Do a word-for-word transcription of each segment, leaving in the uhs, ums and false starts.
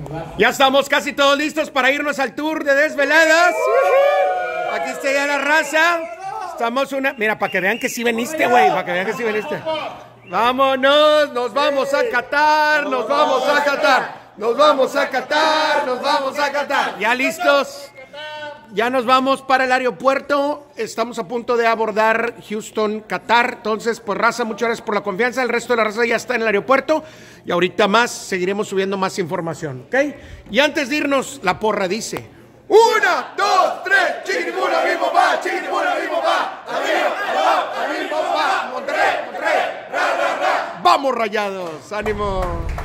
Ya estamos casi todos listos para irnos al tour de desveladas. Aquí está ya la raza. Estamos una... Mira, para que vean que sí veniste, güey. Para que vean que sí veniste. Vámonos, nos vamos a Qatar, nos vamos a Qatar. Nos vamos a Qatar, nos vamos a Qatar. Ya listos. Ya nos vamos para el aeropuerto. Estamos a punto de abordar Houston, Qatar. Entonces, pues raza, muchas gracias por la confianza. El resto de la raza ya está en el aeropuerto. Y ahorita más, seguiremos subiendo más información, ¿ok? Y antes de irnos, la porra dice: una, dos, tres, chiquitibula, mi papá, chiquitibula, mi papá. Arriba, abajo, mi papá. Monterrey, Monterrey, ra, ra, ra. Vamos, Rayados, ánimo.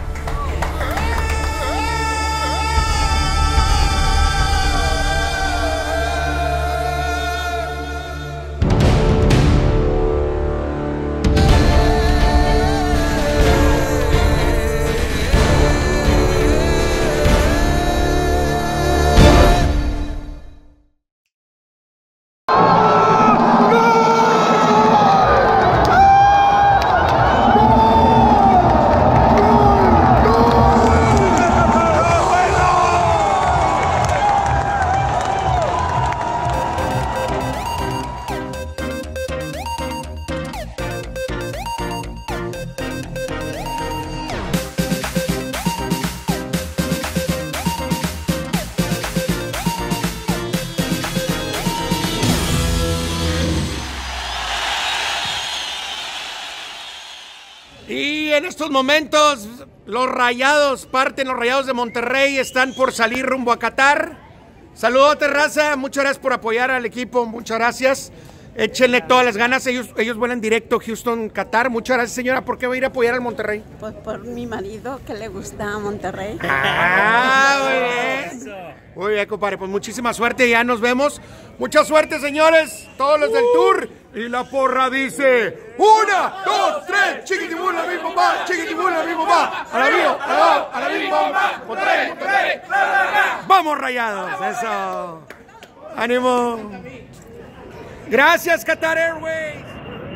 Y en estos momentos los Rayados parten, los Rayados de Monterrey están por salir rumbo a Qatar. Saludos, raza, muchas gracias por apoyar al equipo, muchas gracias. Échenle todas las ganas, ellos, ellos vuelan directo Houston, Qatar. Muchas gracias, señora. ¿Por qué va a ir a apoyar al Monterrey? Pues por mi marido, que le gusta a Monterrey. Ah, muy bien. Muy bien, compadre, pues muchísima suerte, ya nos vemos. Mucha suerte, señores, todos los del tour. Y la porra dice: una, dos, tres, chiquitibula, mi papá, chiquitibula, mi papá. A la mío, a la, a la mi papá. Monterrey, Monterrey. Vamos, Rayados, eso. Ánimo. Gracias, Qatar Airways.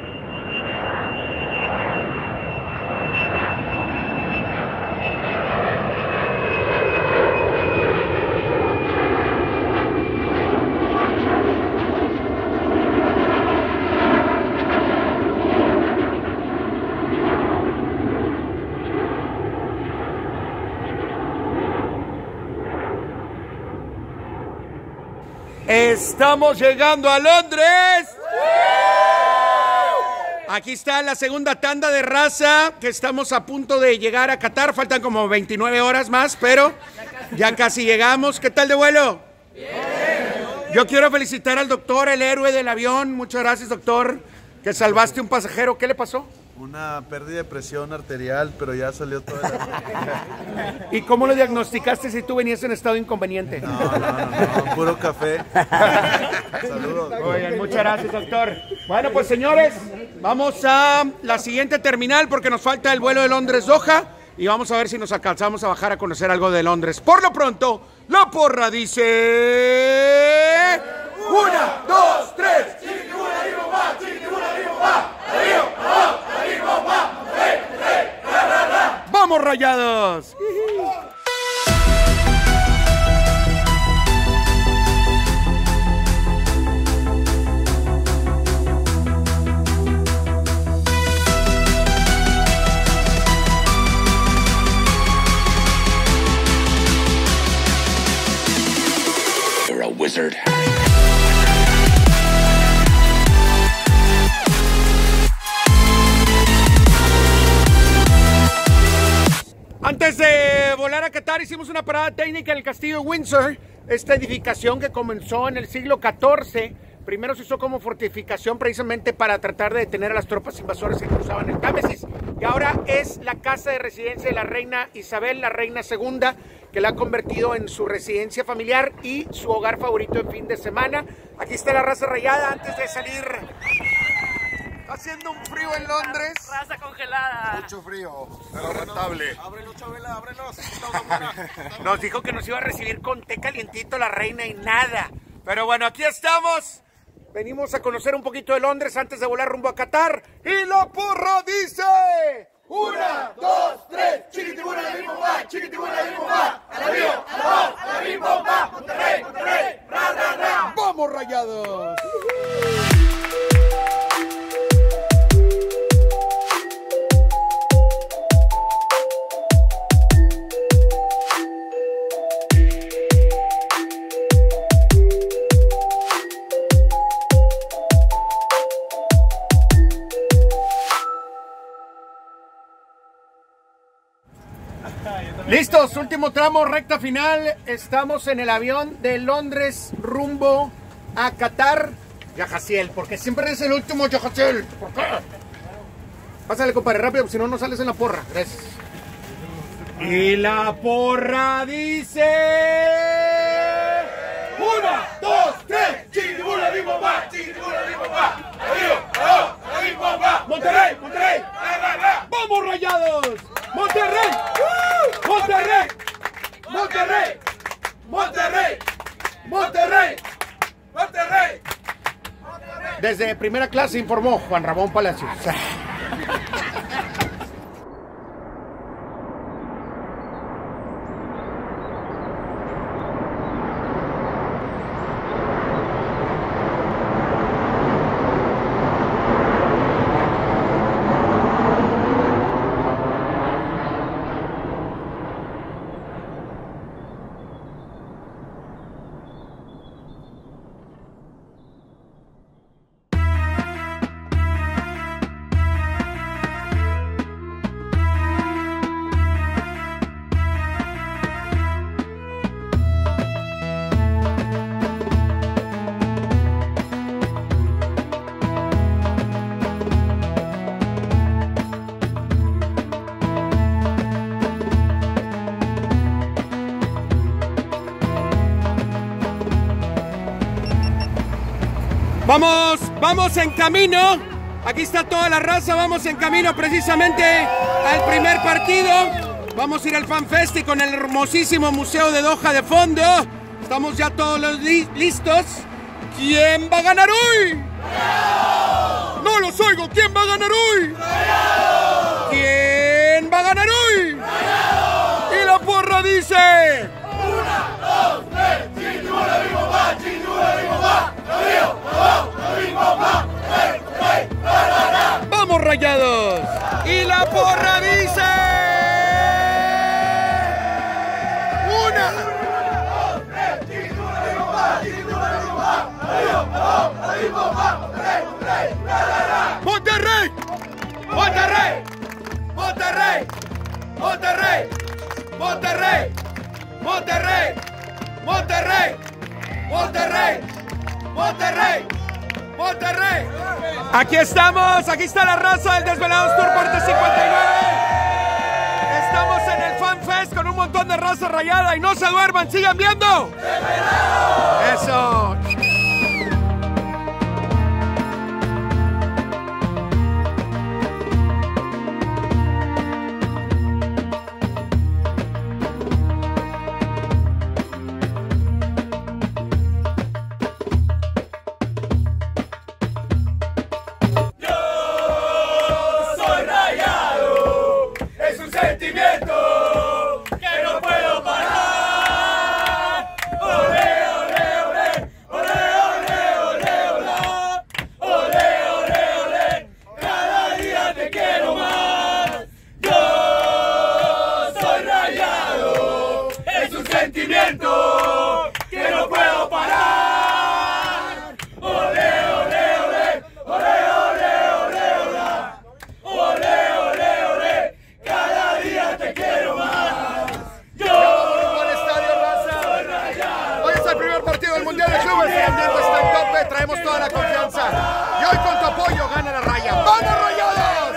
Estamos llegando a Londres. Aquí está la segunda tanda de raza, que estamos a punto de llegar a Qatar. Faltan como veintinueve horas más, pero ya casi llegamos. ¿Qué tal de vuelo? Bien. Yo quiero felicitar al doctor, el héroe del avión. Muchas gracias, doctor, que salvaste un pasajero. ¿Qué le pasó? Una pérdida de presión arterial, pero ya salió toda la... ¿Y cómo lo diagnosticaste si tú venías en estado inconveniente? No, no, no, no, puro café. Saludos. Oigan, muchas gracias, doctor. Bueno, pues señores, vamos a la siguiente terminal porque nos falta el vuelo de Londres-Doha y vamos a ver si nos alcanzamos a bajar a conocer algo de Londres. Por lo pronto, la porra dice: una, dos, tres. ¡Vamos, Rayados! You're a wizard. Antes de volar a Qatar hicimos una parada técnica en el castillo de Windsor, esta edificación que comenzó en el siglo catorce. Primero se usó como fortificación precisamente para tratar de detener a las tropas invasoras que cruzaban el Támesis. Y ahora es la casa de residencia de la reina Isabel, la reina segunda, que la ha convertido en su residencia familiar y su hogar favorito en fin de semana. Aquí está la raza rayada antes de salir. Haciendo un frío en Londres. Raza congelada. Mucho frío, pero rentable. Ábrelos, Chabela, ábrelos. Nos dijo que nos iba a recibir con té calientito la reina y nada. Pero bueno, aquí estamos. Venimos a conocer un poquito de Londres antes de volar rumbo a Qatar. Y la porra dice: Una, dos, tres. Chiquitibuna, la bim, bomba. Chiquitibuna, la bim, bomba. A la bio, a la bo, a la bim, bomba. Monterrey, Monterrey. Ra, ra, ra. ¡Vamos, Rayados! Listos, último tramo, recta final. Estamos en el avión de Londres rumbo a Qatar. Yajaciel, porque siempre es el último Yajaciel. ¿Por qué? Pásale, compadre, rápido, si no, no sales en la porra. Gracias. Y la porra dice... Una, dos, tres. Chiquitibuna, bim, bomba. Chiquitibuna, bim, bomba. Adiós, adiós, adiós, bomba. Monterrey, Monterrey. ¡Vamos, Rayados! ¡Monterrey! ¡Monterrey! ¡Monterrey! ¡Monterrey! ¡Monterrey! ¡Monterrey! Desde primera clase informó Juan Ramón Palacios. Vamos, vamos en camino. Aquí está toda la raza. Vamos en camino precisamente al primer partido. Vamos a ir al Fan Fest y con el hermosísimo Museo de Doha de fondo. Estamos ya todos los li listos. ¿Quién va a ganar hoy? ¡Rayados! No los oigo. ¿Quién va a ganar hoy? ¡Rayados! ¿Quién va a ganar hoy? ¡Rayados! Y la porra dice... Una, dos, tres. Chiquitibuna, bim, bomba. Chiquitibuna, bim, bomba. ¡Vamos, Rayados! Y la porra dice... Una, dos, tres. Chiquitibuna, bim, bomba. Chiquitibuna, bim, bomba. ¡Monterrey! ¡Monterrey! ¡Monterrey! ¡Monterrey! ¡Monterrey! ¡Monterrey! ¡Monterrey! ¡Monterrey! ¡Monterrey! ¡Monterrey! Aquí estamos, aquí está la raza del Desvelados Tour Parte cincuenta y nueve. Estamos en el Fan Fest con un montón de raza rayada y no se duerman, sigan viendo. ¡Desvelados! Eso. Traemos toda la confianza y hoy con tu apoyo gana la raya. ¡Vamos, Rayados!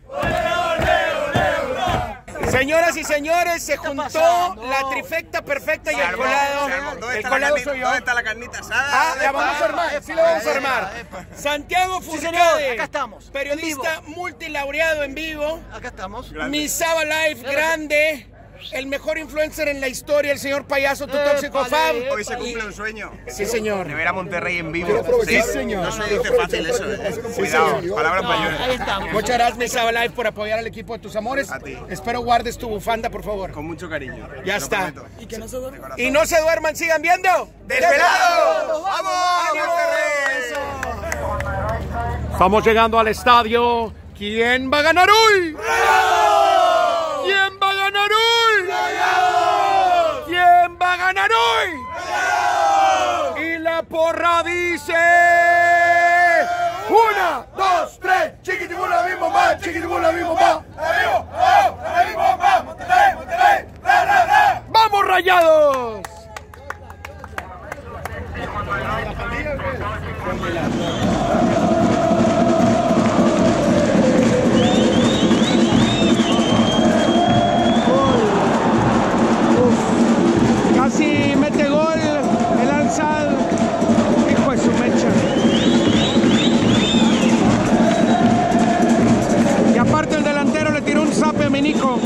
Señoras y señores, se juntó la trifecta perfecta y el colado. El colado soy yo. ¿Dónde está la carnita asada? Ah, la vamos a armar, sí la vamos a armar. Santiago Furcade, acá estamos. Periodista multilaureado en vivo. Acá estamos. Misaba Live grande. el mejor influencer en la historia, el señor Payaso, tu tóxico Fab. Hoy se cumple un sueño. Sí, señor. De ver a Monterrey en vivo. Sí, señor. No se dice fácil eso, ¿eh? Cuidado, palabras mayores. Ahí estamos. Muchas gracias, Mesa Live, por apoyar al equipo de tus amores. A ti. Espero guardes tu bufanda, por favor. Con mucho cariño. Ya Te lo está. prometo. Y que no se duerma. Y no se duerman, sigan viendo. ¡Desvelados! ¡Vamos, Monterrey! Monterrey! Estamos llegando al estadio. ¿Quién va a ganar hoy? ¡Rayados! ¿Quién va a ganar hoy? ¡Rayados! ¿Quién va a ganar hoy? ¡Rayados! Y la porra dice... Una, dos, tres, chiquitibula, mi mamá, chiquitibula, mi mamá. ¡Vamos, Rayados! Casi mete gol el Al-Sadd. Hijo de su mecha. Y aparte el delantero le tiró un zape a Minico.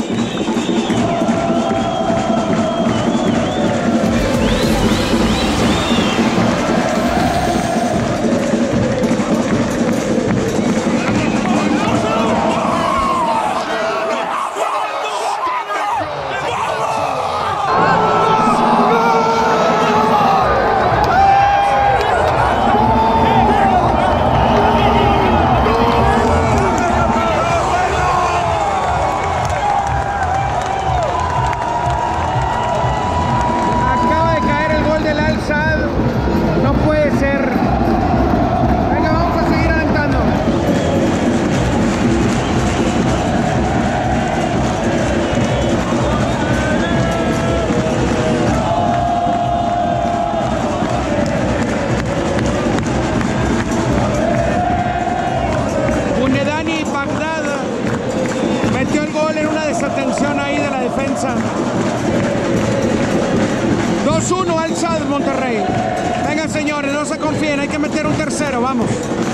dos uno Al-Sadd Monterrey. Vengan, señores, no se confíen, hay que meter un tercero, vamos.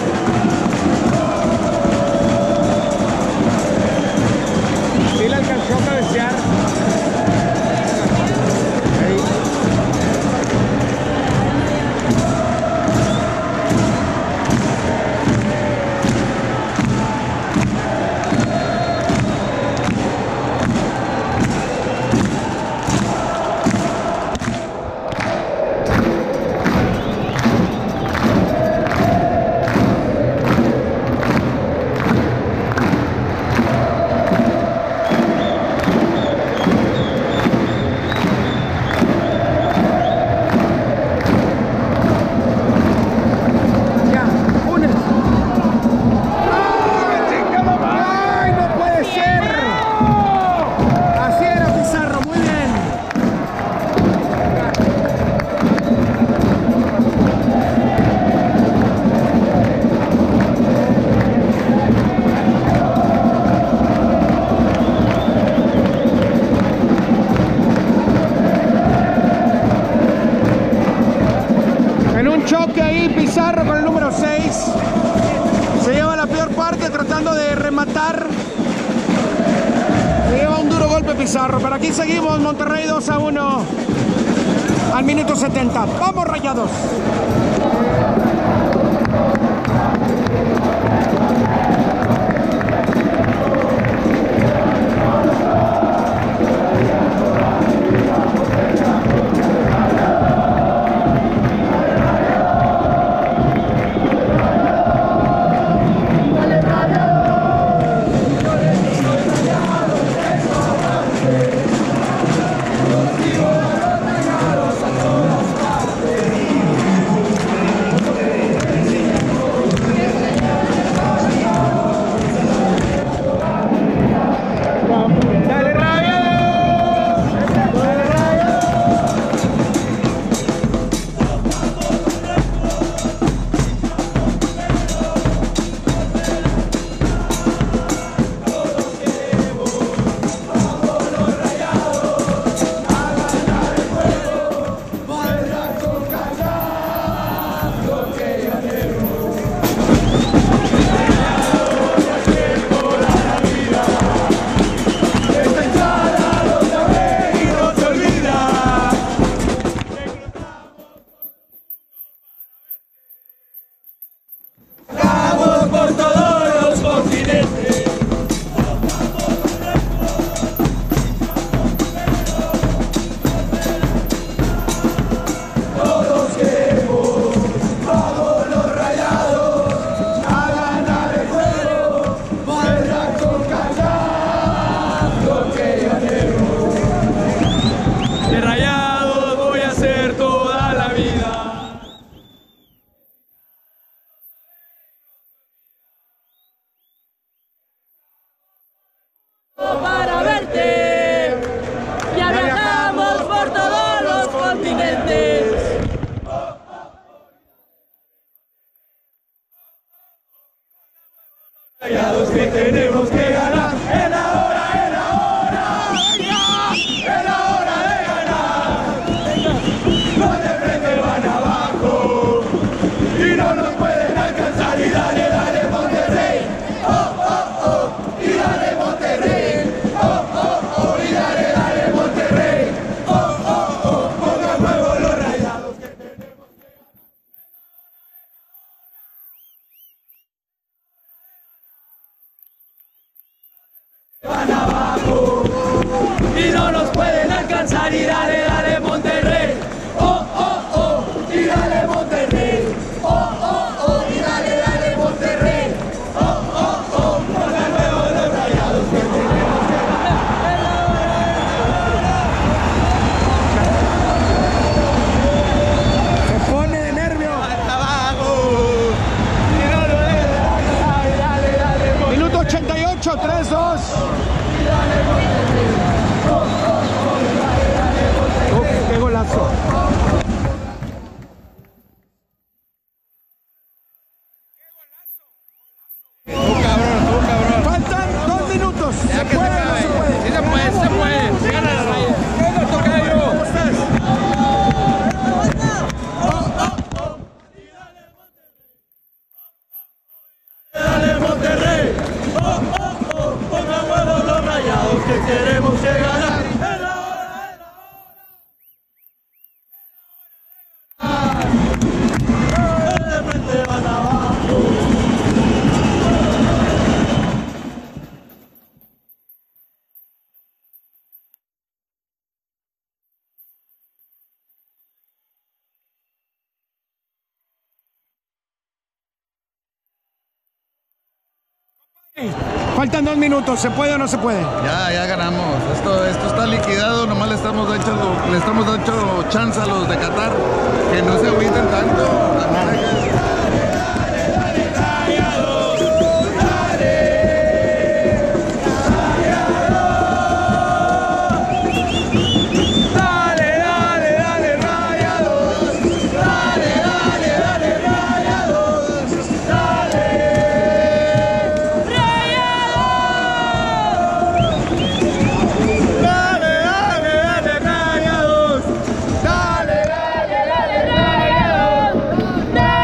Sí le alcanzó a cabecear. Choque ahí, Pizarro con el número seis. Se lleva la peor parte tratando de rematar. Se lleva un duro golpe Pizarro. Pero aquí seguimos, Monterrey dos a uno al minuto setenta. ¡Vamos, Rayados! Rayados que tenemos que ganar, es la hora, es la hora, es la hora de ganar. Los de frente van abajo y no nos pueden alcanzar. Y dale, dale Monterrey, oh, oh, oh, y dale Monterrey, oh, oh, oh, y dale, dale Monterrey, oh, oh, oh, pongan huevo los rayados que tenemos. Van abajo y no nos pueden alcanzar. Y dale, dale Monterrey, oh, oh, oh, y dale Monterrey, oh, oh, oh, y dale, dale Monterrey, oh, oh, oh, con el nuevo de los rayados que tenemos que ganar. Se pone de nervio. Hasta abajo. Y no lo dejes. Dale, dale, dale Monterrey. Minuto ochenta y ocho, tres dos. ¡Qué golazo! ¡Un cabrón, un cabrón! Faltan dos minutos. ¿Se puede o no se puede? Sí se puede, sí se puede. Sí gana la raya. ¡Venga, tocayo! ¿Cómo estás? ¡Dale Monterrey! ¡Oh, oh, oh! ¡Pongan huevos los rayados que queremos que ganar! ¡Es la hora, es la hora! ¡Los de frente van abajo! Faltan dos minutos, ¿se puede o no se puede? Ya, ya ganamos. Esto, esto está liquidado, nomás le estamos dando, le estamos dando chance a los de Qatar que no se agüiten tanto. ¡Dale!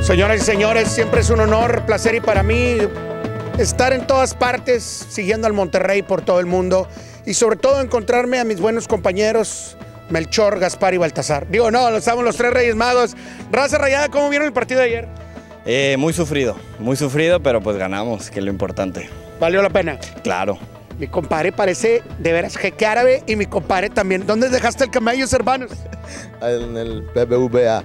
Señoras y señores, siempre es un honor, placer y para mí estar en todas partes, siguiendo al Monterrey por todo el mundo y sobre todo encontrarme a mis buenos compañeros Melchor, Gaspar y Baltasar. Digo, no, estamos los tres Reyes Magos. Raza Rayada, ¿cómo vieron el partido de ayer? Eh, muy sufrido, muy sufrido, pero pues ganamos, que es lo importante. ¿Valió la pena? Claro. Mi compadre parece de veras jeque árabe y mi compadre también. ¿Dónde dejaste el camello, hermanos? En el B B V A.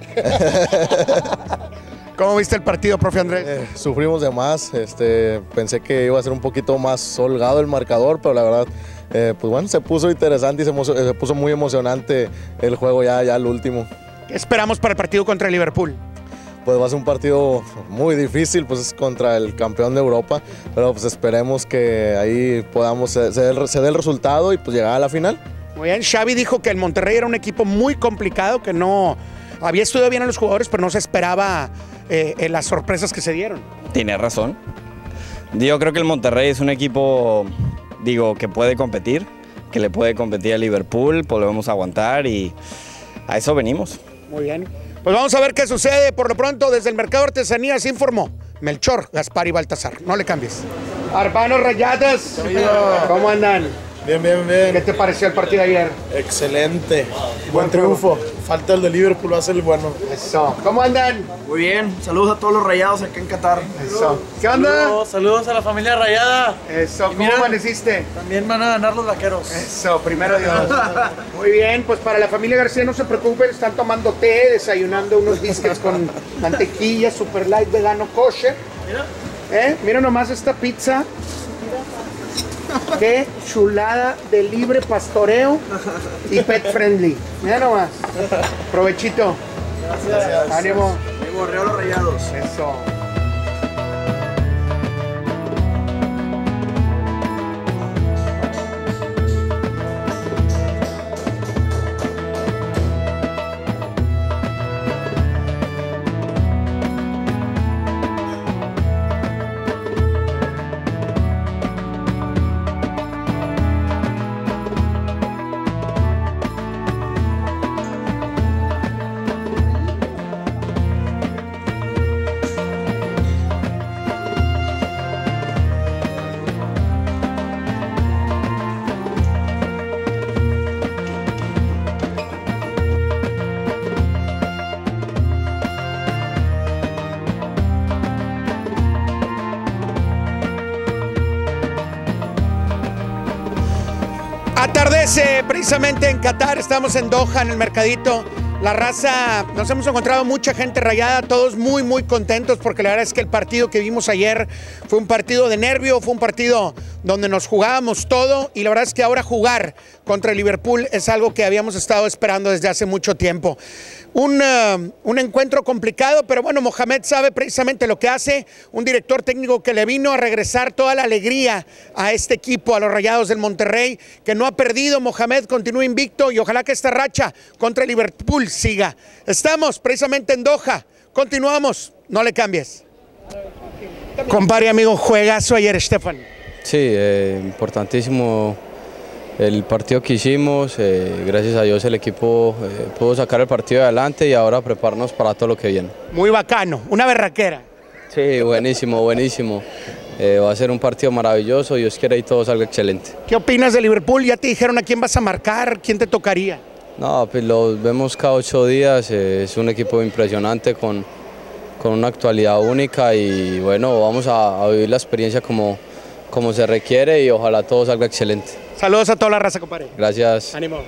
¿Cómo viste el partido, profe Andrés? Eh, sufrimos de más. Este, pensé que iba a ser un poquito más holgado el marcador, pero la verdad, eh, pues bueno, se puso interesante y se, se puso muy emocionante el juego ya, ya al último. ¿Qué esperamos para el partido contra el Liverpool? Pues va a ser un partido muy difícil, pues es contra el campeón de Europa, pero pues esperemos que ahí podamos, se, se, dé, el, se dé el resultado y pues llegar a la final. Muy bien, Xavi dijo que el Monterrey era un equipo muy complicado, que no había estudiado bien a los jugadores, pero no se esperaba eh, eh, las sorpresas que se dieron. Tiene razón. Yo creo que el Monterrey es un equipo, digo, que puede competir, que le puede competir a Liverpool, podemos aguantar y a eso venimos. Muy bien. Pues vamos a ver qué sucede. Por lo pronto, desde el Mercado de Artesanías informó Melchor, Gaspar y Baltasar. No le cambies. Hermanos Rayadas, ¿cómo andan? Bien, bien, bien. ¿Qué te pareció el partido de ayer? Excelente. Buen triunfo. Falta el de Liverpool, va a ser el bueno. Eso. ¿Cómo andan? Muy bien. Saludos a todos los rayados acá en Qatar. Eso. ¿Qué onda? Saludos, saludos a la familia rayada. Eso. ¿Cómo amaneciste? También van a ganar los vaqueros. Eso, primero Dios. Muy bien, pues para la familia García no se preocupen, están tomando té, desayunando unos biscuits con mantequilla, super light, vegano, kosher. Mira. ¿Eh? Mira nomás esta pizza. Qué chulada de libre pastoreo y pet friendly. Mira nomás. Provechito. Gracias. Ánimo. Ánimo, arriba los rayados. Eso. Atardece precisamente en Qatar, estamos en Doha, en el mercadito. La raza, nos hemos encontrado mucha gente rayada, todos muy, muy contentos porque la verdad es que el partido que vimos ayer fue un partido de nervio, fue un partido donde nos jugábamos todo y la verdad es que ahora jugar contra el Liverpool es algo que habíamos estado esperando desde hace mucho tiempo. Un, uh, un encuentro complicado, pero bueno, Mohamed sabe precisamente lo que hace, un director técnico que le vino a regresar toda la alegría a este equipo, a los Rayados del Monterrey, que no ha perdido. Mohamed continúa invicto y ojalá que esta racha contra el Liverpool siga. Estamos precisamente en Doha, continuamos, no le cambies. Compadre, amigo, juegazo ayer, Estefan. Sí, eh, importantísimo el partido que hicimos, eh, gracias a Dios el equipo eh, pudo sacar el partido adelante y ahora prepararnos para todo lo que viene. Muy bacano, una berraquera. Sí, buenísimo, buenísimo. Eh, va a ser un partido maravilloso, Dios quiere y todo salga excelente. ¿Qué opinas de Liverpool? ¿Ya te dijeron a quién vas a marcar? ¿Quién te tocaría? No, pues lo vemos cada ocho días, eh, es un equipo impresionante con, con una actualidad única y bueno, vamos a, a vivir la experiencia como, como se requiere y ojalá todo salga excelente. Saludos a toda la raza, compadre. Gracias. Ánimo.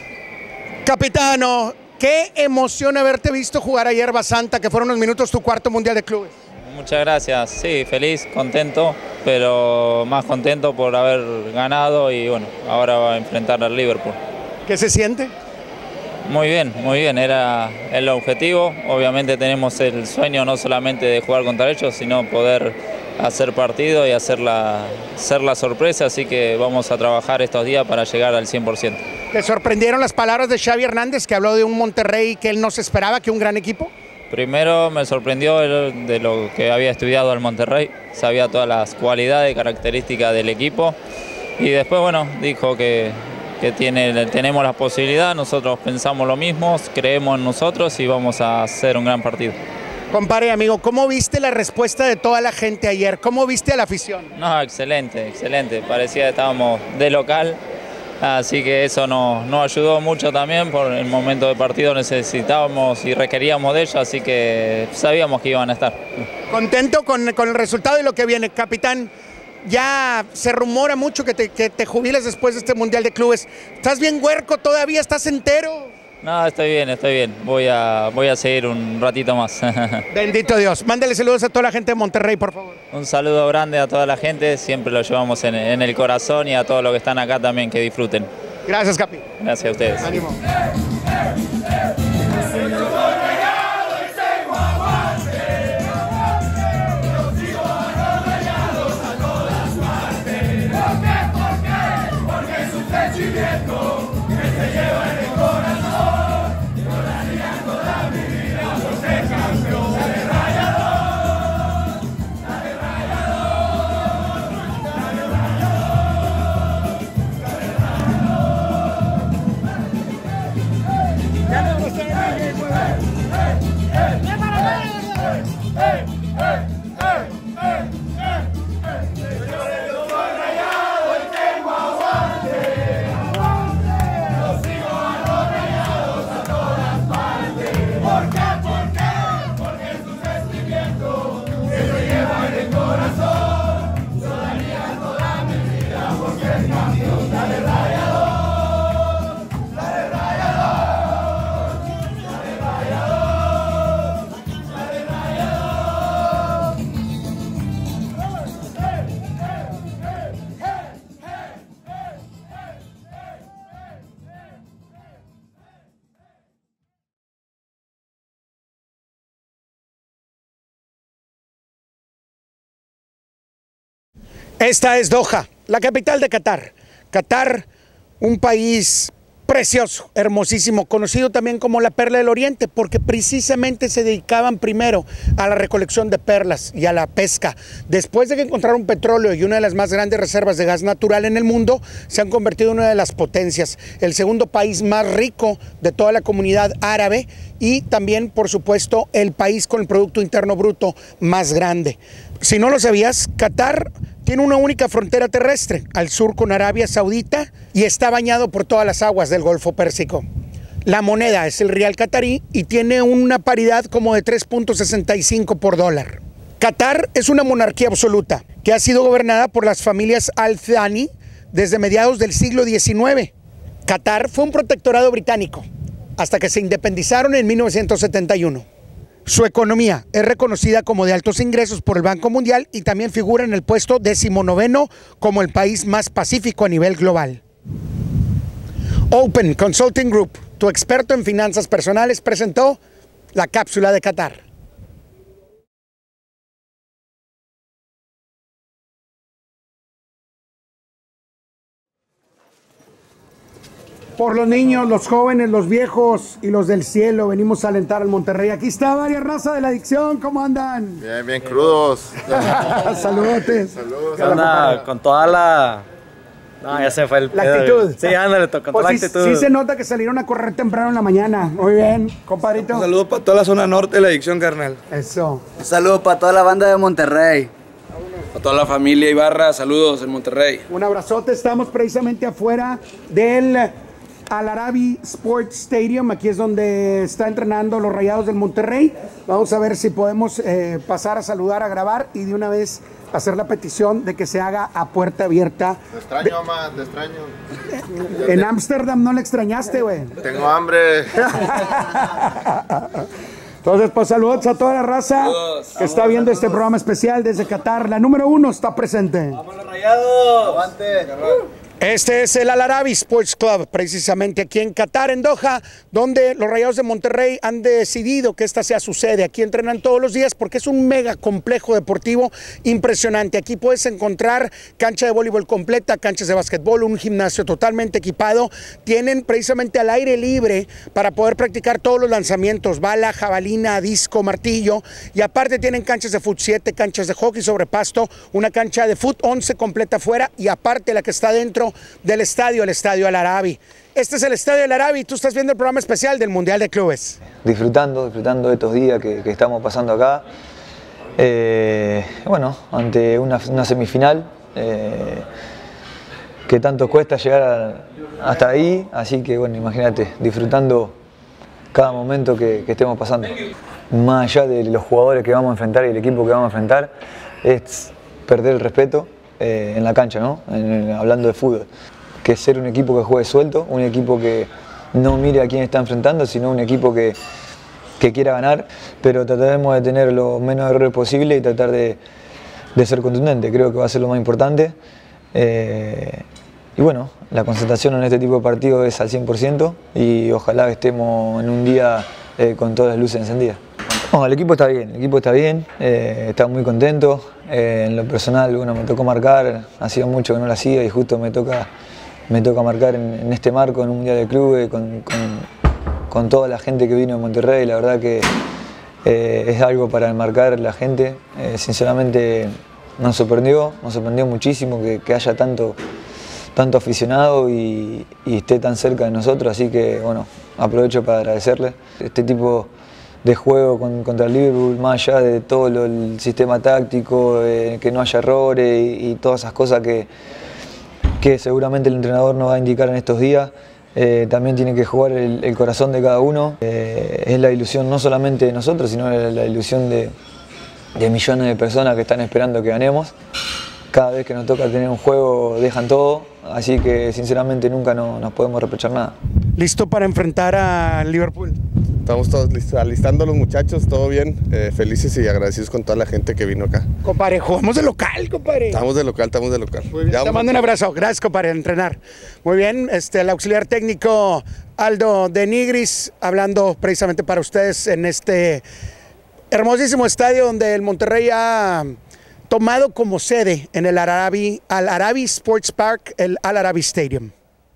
Capitano, qué emoción haberte visto jugar ayer Basanta, que fueron unos minutos tu cuarto mundial de clubes. Muchas gracias, sí, feliz, contento, pero más contento por haber ganado y bueno, ahora va a enfrentar al Liverpool. ¿Qué se siente? Muy bien, muy bien, era el objetivo, obviamente tenemos el sueño no solamente de jugar contra ellos, sino poder hacer partido y hacer la, hacer la sorpresa, así que vamos a trabajar estos días para llegar al cien por ciento. ¿Te sorprendieron las palabras de Xavi Hernández, que habló de un Monterrey que él no se esperaba, que un gran equipo? Primero me sorprendió el, de lo que había estudiado el Monterrey, sabía todas las cualidades y características del equipo y después bueno, dijo que, que tiene, tenemos la posibilidad, nosotros pensamos lo mismo, creemos en nosotros y vamos a hacer un gran partido. Compadre, amigo, ¿cómo viste la respuesta de toda la gente ayer? ¿Cómo viste a la afición? No, excelente, excelente. Parecía que estábamos de local, así que eso nos, nos ayudó mucho también. Por el momento de partido necesitábamos y requeríamos de ellos, así que sabíamos que iban a estar. ¿Contento con, con el resultado y lo que viene, capitán? Ya se rumora mucho que te, que te jubiles después de este Mundial de Clubes. ¿Estás bien huerco todavía? ¿Estás entero? No, estoy bien, estoy bien. Voy a, voy a seguir un ratito más. Bendito Dios. Mándale saludos a toda la gente de Monterrey, por favor. Un saludo grande a toda la gente. Siempre lo llevamos en, en el corazón y a todos los que están acá también, que disfruten. Gracias, Capi. Gracias a ustedes. Ánimo. Esta es Doha, la capital de Qatar. Qatar, un país precioso, hermosísimo, conocido también como la Perla del Oriente, porque precisamente se dedicaban primero a la recolección de perlas y a la pesca. Después de que encontraron petróleo y una de las más grandes reservas de gas natural en el mundo, se han convertido en una de las potencias, el segundo país más rico de toda la comunidad árabe y también, por supuesto, el país con el Producto Interno Bruto más grande. Si no lo sabías, Qatar tiene una única frontera terrestre, al sur con Arabia Saudita, y está bañado por todas las aguas del Golfo Pérsico. La moneda es el rial qatarí y tiene una paridad como de tres punto sesenta y cinco por dólar. Qatar es una monarquía absoluta que ha sido gobernada por las familias Al Thani desde mediados del siglo diecinueve. Qatar fue un protectorado británico hasta que se independizaron en mil novecientos setenta y uno. Su economía es reconocida como de altos ingresos por el Banco Mundial y también figura en el puesto decimonoveno como el país más pacífico a nivel global. Open Consulting Group, tu experto en finanzas personales, presentó la cápsula de Qatar. Por los niños, los jóvenes, los viejos y los del cielo, venimos a alentar al Monterrey. Aquí está varias raza de la adicción, ¿cómo andan? Bien, bien crudos. Saludotes. Saludos. ¿Qué onda? Con toda la... No, ya se fue el... La actitud. Sí, ándale, con toda Pues la sí, actitud. sí se nota que salieron a correr temprano en la mañana. Muy bien, compadrito. Un saludo para toda la zona norte de la adicción, carnal. Eso. Un saludo para toda la banda de Monterrey. A toda la familia Ibarra, saludos en Monterrey. Un abrazote, estamos precisamente afuera del Al Arabi Sports Stadium, aquí es donde está entrenando los Rayados del Monterrey. Vamos a ver si podemos eh, pasar a saludar, a grabar y de una vez hacer la petición de que se haga a puerta abierta. Te extraño, mamá, te extraño. En Ámsterdam no le extrañaste, güey. Tengo hambre. Entonces, pues saludos a toda la raza saludos, que está viendo saludos. Este programa especial desde Qatar. La número uno está presente. ¡Vamos los Rayados! ¡Aguante! Este es el Al Arabi Sports Club, precisamente aquí en Qatar, en Doha, donde los Rayados de Monterrey han decidido que esta sea su sede. Aquí entrenan todos los días porque es un mega complejo deportivo impresionante. Aquí puedes encontrar cancha de voleibol completa, canchas de básquetbol, un gimnasio totalmente equipado. Tienen precisamente al aire libre para poder practicar todos los lanzamientos, bala, jabalina, disco, martillo. Y aparte tienen canchas de fut siete, canchas de hockey sobre pasto, una cancha de fut once completa afuera y aparte la que está dentro del estadio, el estadio Al Arabi. Este es el Estadio El Arabi y tú estás viendo el programa especial del Mundial de Clubes. Disfrutando, disfrutando de estos días que, que estamos pasando acá. Eh, bueno, ante una, una semifinal eh, que tanto cuesta llegar a, hasta ahí, así que bueno, imagínate, disfrutando cada momento que, que estemos pasando. Más allá de los jugadores que vamos a enfrentar y el equipo que vamos a enfrentar, es perder el respeto eh, en la cancha, ¿no? En, hablando de fútbol. Que es ser un equipo que juegue suelto, un equipo que no mire a quién está enfrentando, sino un equipo que, que quiera ganar, pero trataremos de tener los menos errores posibles y tratar de, de ser contundente. Creo que va a ser lo más importante. Eh, y bueno, la concentración en este tipo de partidos es al cien por ciento y ojalá que estemos en un día eh, con todas las luces encendidas. No, el equipo está bien, el equipo está bien, eh, está muy contento. Eh, en lo personal, bueno, me tocó marcar, hacía mucho que no lo hacía y justo me toca, me toca marcar en, en este marco, en un Mundial de Clubes, con, con, con toda la gente que vino de Monterrey. La verdad que eh, es algo para enmarcar la gente. Eh, sinceramente nos sorprendió, nos sorprendió muchísimo que, que haya tanto, tanto aficionado y, y esté tan cerca de nosotros, así que bueno, aprovecho para agradecerle. Este tipo de juego con, contra el Liverpool, más allá de todo lo, el sistema táctico, eh, que no haya errores y, y todas esas cosas que, que seguramente el entrenador nos va a indicar en estos días, eh, también tiene que jugar el, el corazón de cada uno. Eh, es la ilusión no solamente de nosotros, sino la, la ilusión de, de millones de personas que están esperando que ganemos. Cada vez que nos toca tener un juego dejan todo, así que sinceramente nunca no, nos podemos reprochar nada. ¿Listo para enfrentar a Liverpool? Estamos todos listos, alistando a los muchachos, todo bien, eh, felices y agradecidos con toda la gente que vino acá. Compadre, jugamos de local, compadre. Estamos de local, estamos de local. Muy bien, te mando un abrazo, gracias, compadre, a entrenar. Muy bien, este, el auxiliar técnico Aldo de Nigris, hablando precisamente para ustedes en este hermosísimo estadio donde el Monterrey ha tomado como sede en el Al Arabi, Al Arabi Sports Park, el Al Arabi Stadium.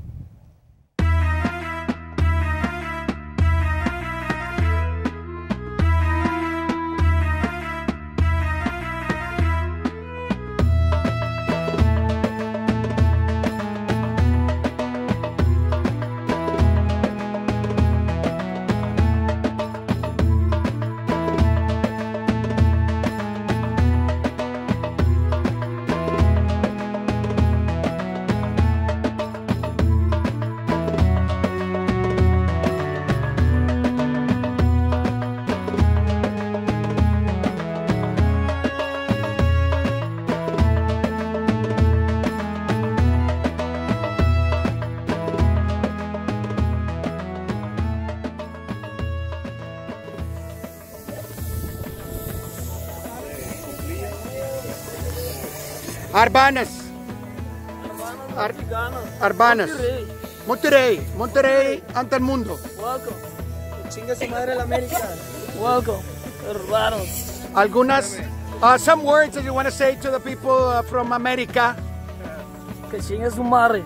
Arbanas. Ar Arbanas. Monterrey. Monterrey ante el mundo. Welcome. Chinga su madre la América. Welcome. Hermanos. Algunas, uh, some words that you want to say to the people uh, from America. Que chinga su madre.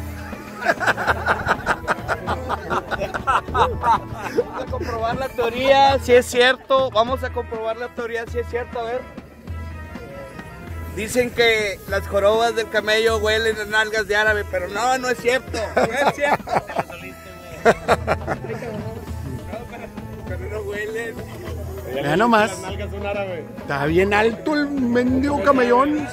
Vamos a comprobar la teoría, si es cierto. Vamos a comprobar la teoría, si es cierto. A ver. Dicen que las jorobas del camello huelen a nalgas de árabe, pero no, no es cierto. No es cierto. Pero no huelen. Ya nomás. Está bien alto el mendigo camellón.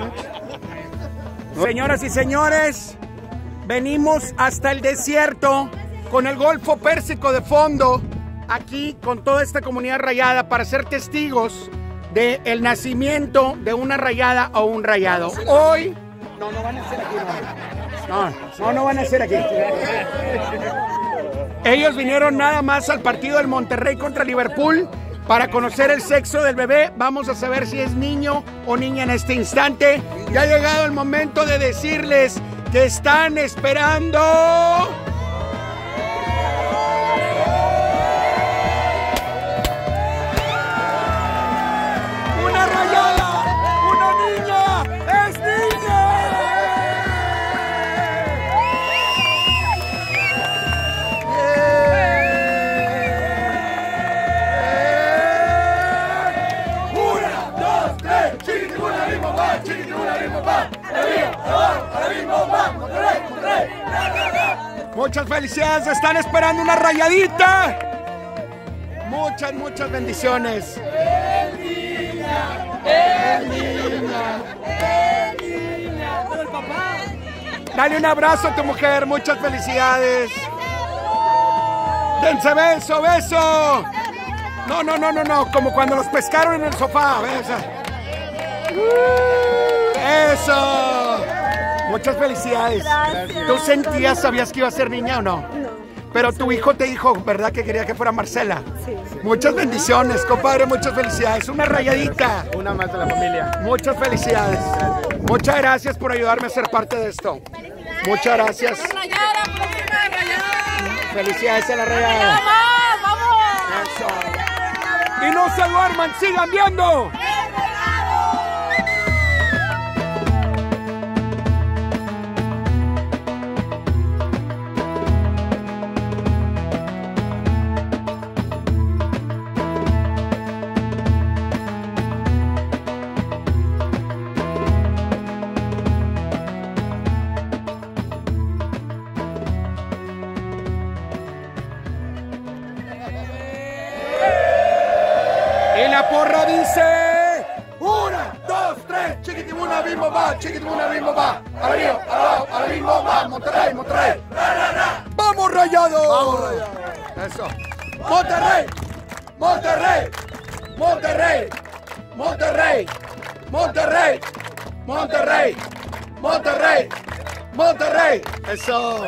Señoras y señores, venimos hasta el desierto con el Golfo Pérsico de fondo, aquí con toda esta comunidad rayada para ser testigos de el nacimiento de una rayada o un rayado. Hoy no, no van a ser aquí, no, no, no van a ser aquí. Ellos vinieron nada más al partido del Monterrey contra Liverpool para conocer el sexo del bebé. Vamos a saber si es niño o niña en este instante. Ya ha llegado el momento de decirles que están esperando. Muchas felicidades, están esperando una rayadita. Muchas, muchas bendiciones. ¡El niña! ¡El niña! ¡El niña! ¡El papá! Dale un abrazo a tu mujer, muchas felicidades. Dense beso, beso. No, no, no, no, no, como cuando los pescaron en el sofá, besa. Eso. Muchas felicidades. Gracias. ¿Tú sentías, sabías que iba a ser niña o no? No. Pero tu hijo te dijo, ¿verdad que quería que fuera Marcela? Sí. Muchas bendiciones, compadre, muchas felicidades. Una rayadita. Una más de la familia. Muchas felicidades. Muchas gracias por ayudarme a ser parte de esto. Muchas gracias. Felicidades a la rayada. Eso. Y no se duerman, sigan viendo. Y la porra dice: una, dos, tres, chiquitibuna, bimbo, va, chiquitibuna, bimbo, va. A la río, a la, a la bimbo, va, Monterrey, Monterrey. ¡Vamos, Rayados! ¡Vamos, Rayados! Eso. Monterrey, Monterrey, Monterrey, Monterrey, Monterrey, Monterrey, Monterrey, Monterrey. Eso.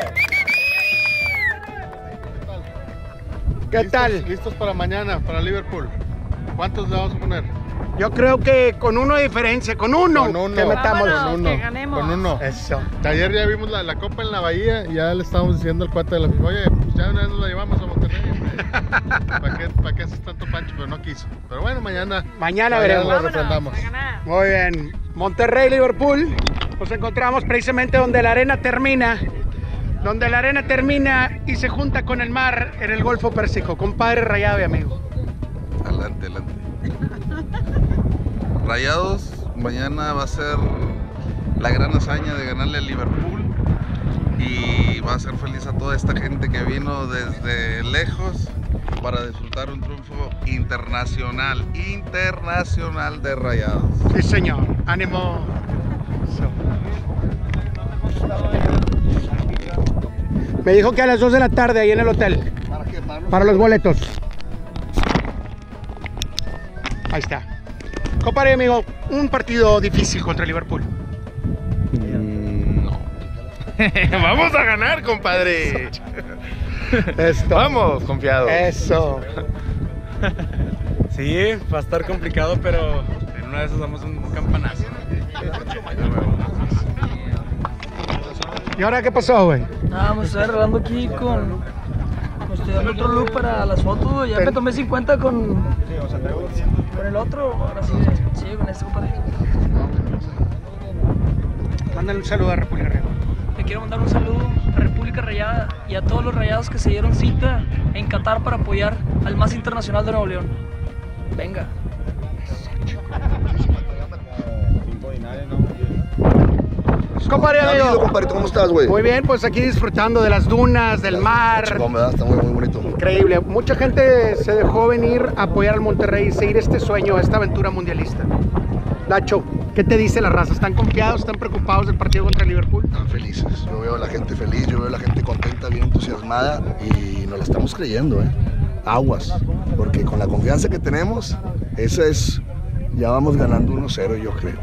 ¿Qué tal? Listos para mañana, para Liverpool. ¿Cuántos le vamos a poner? Yo creo que con uno de diferencia, con uno, Con uno. que metamos. Vámonos, con uno. que ganemos. Con uno. Eso. Ayer ya vimos la, la copa en la bahía y ya le estábamos diciendo al cuate de la FIFA, oye, pues ya una vez nos la llevamos a Monterrey. ¿Para qué, ¿Para qué haces tanto pancho? Pero no quiso. Pero bueno, mañana. Mañana veremos. lo refrendamos. Muy bien. Monterrey, Liverpool. Nos encontramos precisamente donde la arena termina. Donde la arena termina y se junta con el mar en el Golfo Pérsico. Compadre Rayado y amigo. Adelante, adelante. Rayados, mañana va a ser la gran hazaña de ganarle al Liverpool y va a hacer feliz a toda esta gente que vino desde lejos para disfrutar un triunfo internacional, internacional de Rayados. Sí, señor. Ánimo. Me dijo que a las dos de la tarde ahí en el hotel. ¿Para qué? Para los, Para los boletos. Ahí está. Compadre, amigo, un partido difícil contra Liverpool. Mm, no. Vamos a ganar, compadre. Esto. Vamos, confiados. Eso. Sí, va a estar complicado, pero en una de esas damos un campanazo. ¿Y ahora qué pasó, güey? Nada, me estoy arreglando aquí con... Me estoy dando otro look para las fotos. Ya me tomé cincuenta con... Con el otro. Ahora sí, sí, con este, compadre. Mándale un saludo a República Rayada. Le quiero mandar un saludo a República Rayada y a todos los rayados que se dieron cita en Qatar para apoyar al más internacional de Nuevo León. Venga. Compadre, amigo. Compadrito, ¿cómo estás, güey? Muy bien, pues aquí disfrutando de las dunas, del mar. Chingón, ¿verdad? Está muy, muy bonito. Increíble. Mucha gente se dejó venir a apoyar al Monterrey y seguir este sueño, esta aventura mundialista. Lacho, ¿qué te dice la raza? ¿Están confiados, están preocupados del partido contra Liverpool? Están felices. Yo veo a la gente feliz, yo veo a la gente contenta, bien entusiasmada y nos la estamos creyendo, ¿eh? Aguas. Porque con la confianza que tenemos, esa es... Ya vamos ganando uno cero, yo creo.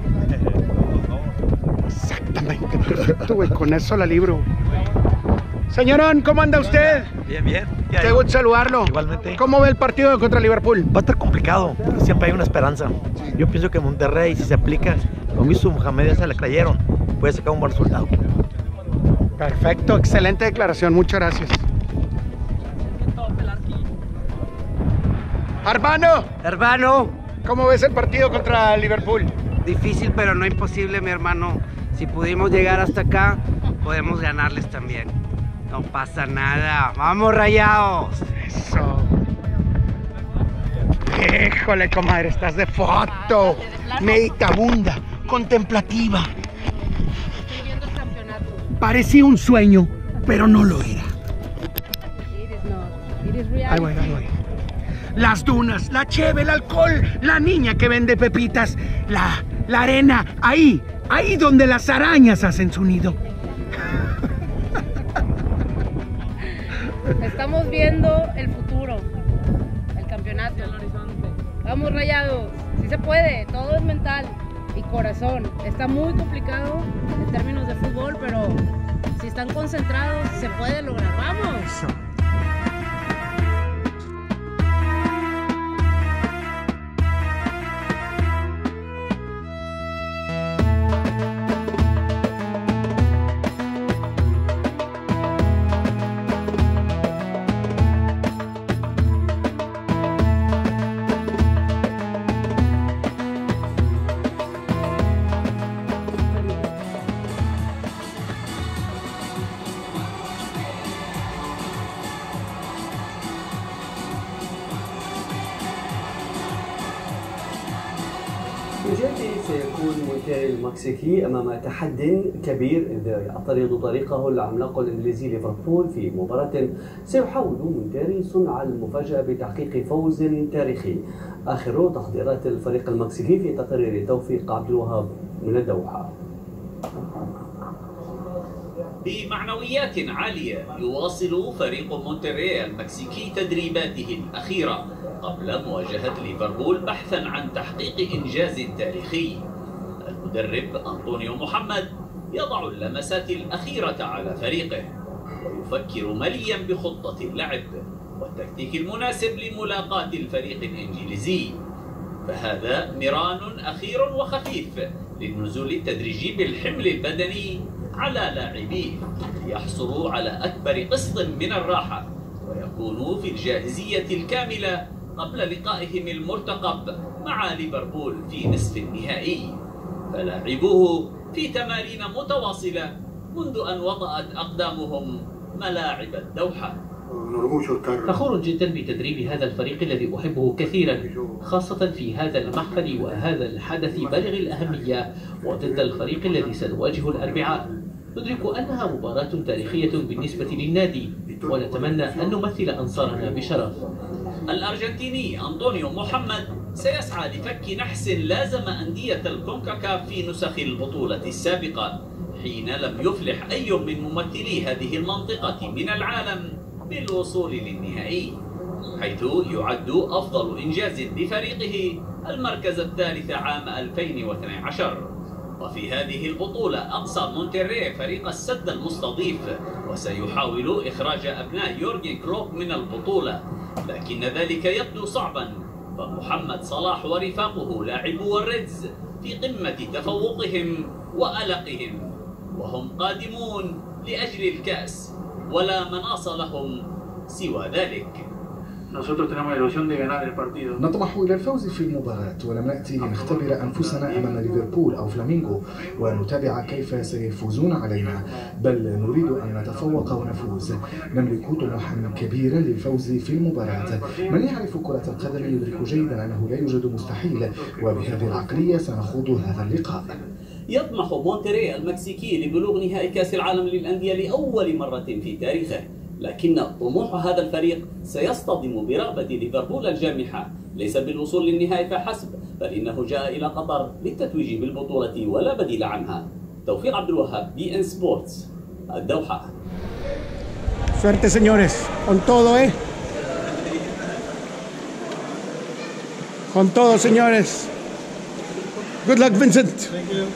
Exactamente, perfecto, güey. Con eso la libro. Señorón, ¿cómo anda usted? Bien, bien. Qué gusto saludarlo. Igualmente. ¿Cómo ve el partido contra Liverpool? Va a estar complicado, pero siempre hay una esperanza. Yo pienso que Monterrey, si se aplica, como hizo Mohamed, ya se le creyeron, puede sacar un buen resultado. Perfecto, excelente declaración, muchas gracias. Hermano, Hermano, ¿cómo ves el partido contra Liverpool? difícil pero no imposible, mi hermano. Si pudimos llegar hasta acá, podemos ganarles también. No pasa nada. ¡Vamos, Rayados! Eso. Híjole, comadre, estás de foto. Meditabunda, contemplativa. Parecía un sueño, pero no lo era. Ahí voy, ahí voy. Las dunas, la cheve, el alcohol, la niña que vende pepitas, la, la arena, ahí, ahí donde las arañas hacen su nido. Estamos viendo el futuro, el campeonato. Vamos, Rayados, sí se puede, todo es mental y corazón. Está muy complicado en términos de fútbol, pero si están concentrados se puede lograr. ¡Vamos! بجد سيكون مونتيري المكسيكي أمام تحد كبير إذ يعترض طريقه العملاق الإنجليزي ليفربول في مباراة سيحاول مونتيري صنع المفاجأة بتحقيق فوز تاريخي. آخر تحضيرات الفريق المكسيكي في تقرير توفيق عبد الوهاب من الدوحة. بمعنويات عالية يواصل فريق مونتري المكسيكي تدريباته الأخيرة قبل مواجهة ليفربول بحثا عن تحقيق إنجاز تاريخي. المدرب أنطونيو محمد يضع اللمسات الأخيرة على فريقه ويفكر مليا بخطة اللعب والتكتيك المناسب لملاقاة الفريق الإنجليزي. فهذا مران أخير وخفيف للنزول التدريجي بالحمل البدني على لاعبيه ليحصلوا على أكبر قسط من الراحة ويكونوا في الجاهزية الكاملة قبل لقائهم المرتقب مع ليفربول في نصف النهائي. فلاعبوه في تمارين متواصلة منذ أن وطأت أقدامهم ملاعب الدوحة. فخور جدا بتدريب هذا الفريق الذي أحبه كثيرا، خاصة في هذا المحفل وهذا الحدث بالغ الأهمية وضد الفريق الذي سنواجهه الأربعاء. ندرك أنها مباراة تاريخية بالنسبة للنادي ونتمنى أن نمثل أنصارنا بشرف. الأرجنتيني أنطونيو محمد سيسعى لفك نحس لازم أندية الكونكاكاف في نسخ البطولة السابقة حين لم يفلح أي من ممثلي هذه المنطقة من العالم بالوصول للنهائي، حيث يعد أفضل إنجاز لفريقه المركز الثالث عام ألفين واثني عشر. وفي هذه البطولة أقصى مونتري فريق السد المستضيف وسيحاول إخراج أبناء يورجن كلوب من البطولة، لكن ذلك يبدو صعبا فمحمد صلاح ورفاقه لاعبو الريدز في قمة تفوقهم وألقهم وهم قادمون لأجل الكأس ولا مناص لهم سوى ذلك. نطمح إلى الفوز في المباراة ولم نأتي لنختبر أنفسنا أمام ليفربول أو فلامينغو ونتابع كيف سيفوزون علينا، بل نريد أن نتفوق ونفوز. نملك طموحا كبيرا للفوز في المباراة. من يعرف كرة القدم يدرك جيدا أنه لا يوجد مستحيل، وبهذه العقلية سنخوض هذا اللقاء. يطمح مونتري المكسيكي لبلوغ نهائي كأس العالم للأندية لأول مرة في تاريخه، لكن طموح هذا الفريق سيصطدم برغبة ليفربول الجامحة ليس بالوصول للنهائي فحسب، بل إنه جاء إلى قطر للتتويج بالبطولة ولا بديل عنها. توفيق عبد الوهاب، بي إن سبورتس، الدوحة. Suerte, señores, con todo, eh. Con todo, señores. Good luck, Vincent. Thank you.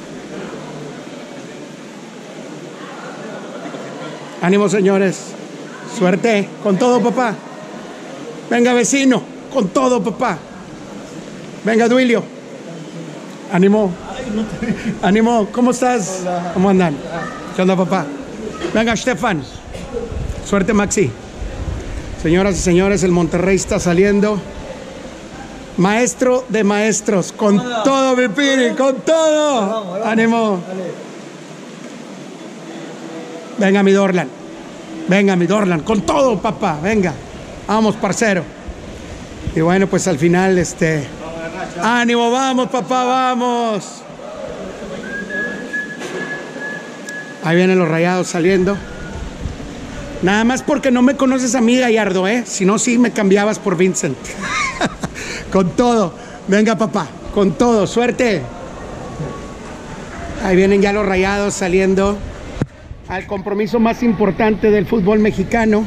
Ánimo, señores. Suerte, con todo, papá. Venga, vecino, con todo, papá. Venga, Duilio. Ánimo. Ánimo, ¿cómo estás? Hola. ¿Cómo andan? ¿Qué onda, papá? Venga, Stefan. Suerte, Maxi. Señoras y señores, el Monterrey está saliendo. Maestro de maestros, con Hola. todo, mi Piri, con todo. Vamos, vamos. Ánimo. Dale. Venga, mi Dorlan. Venga, mi Dorlan, con todo, papá, venga. Vamos, parcero. Y bueno, pues al final, este... ¡Ánimo, vamos, papá, vamos! Ahí vienen los Rayados saliendo. Nada más porque no me conoces a mí, Gallardo, ¿eh? Si no, sí me cambiabas por Vincent. Con todo. Venga, papá, con todo. Suerte. Ahí vienen ya los Rayados saliendo al compromiso más importante del fútbol mexicano.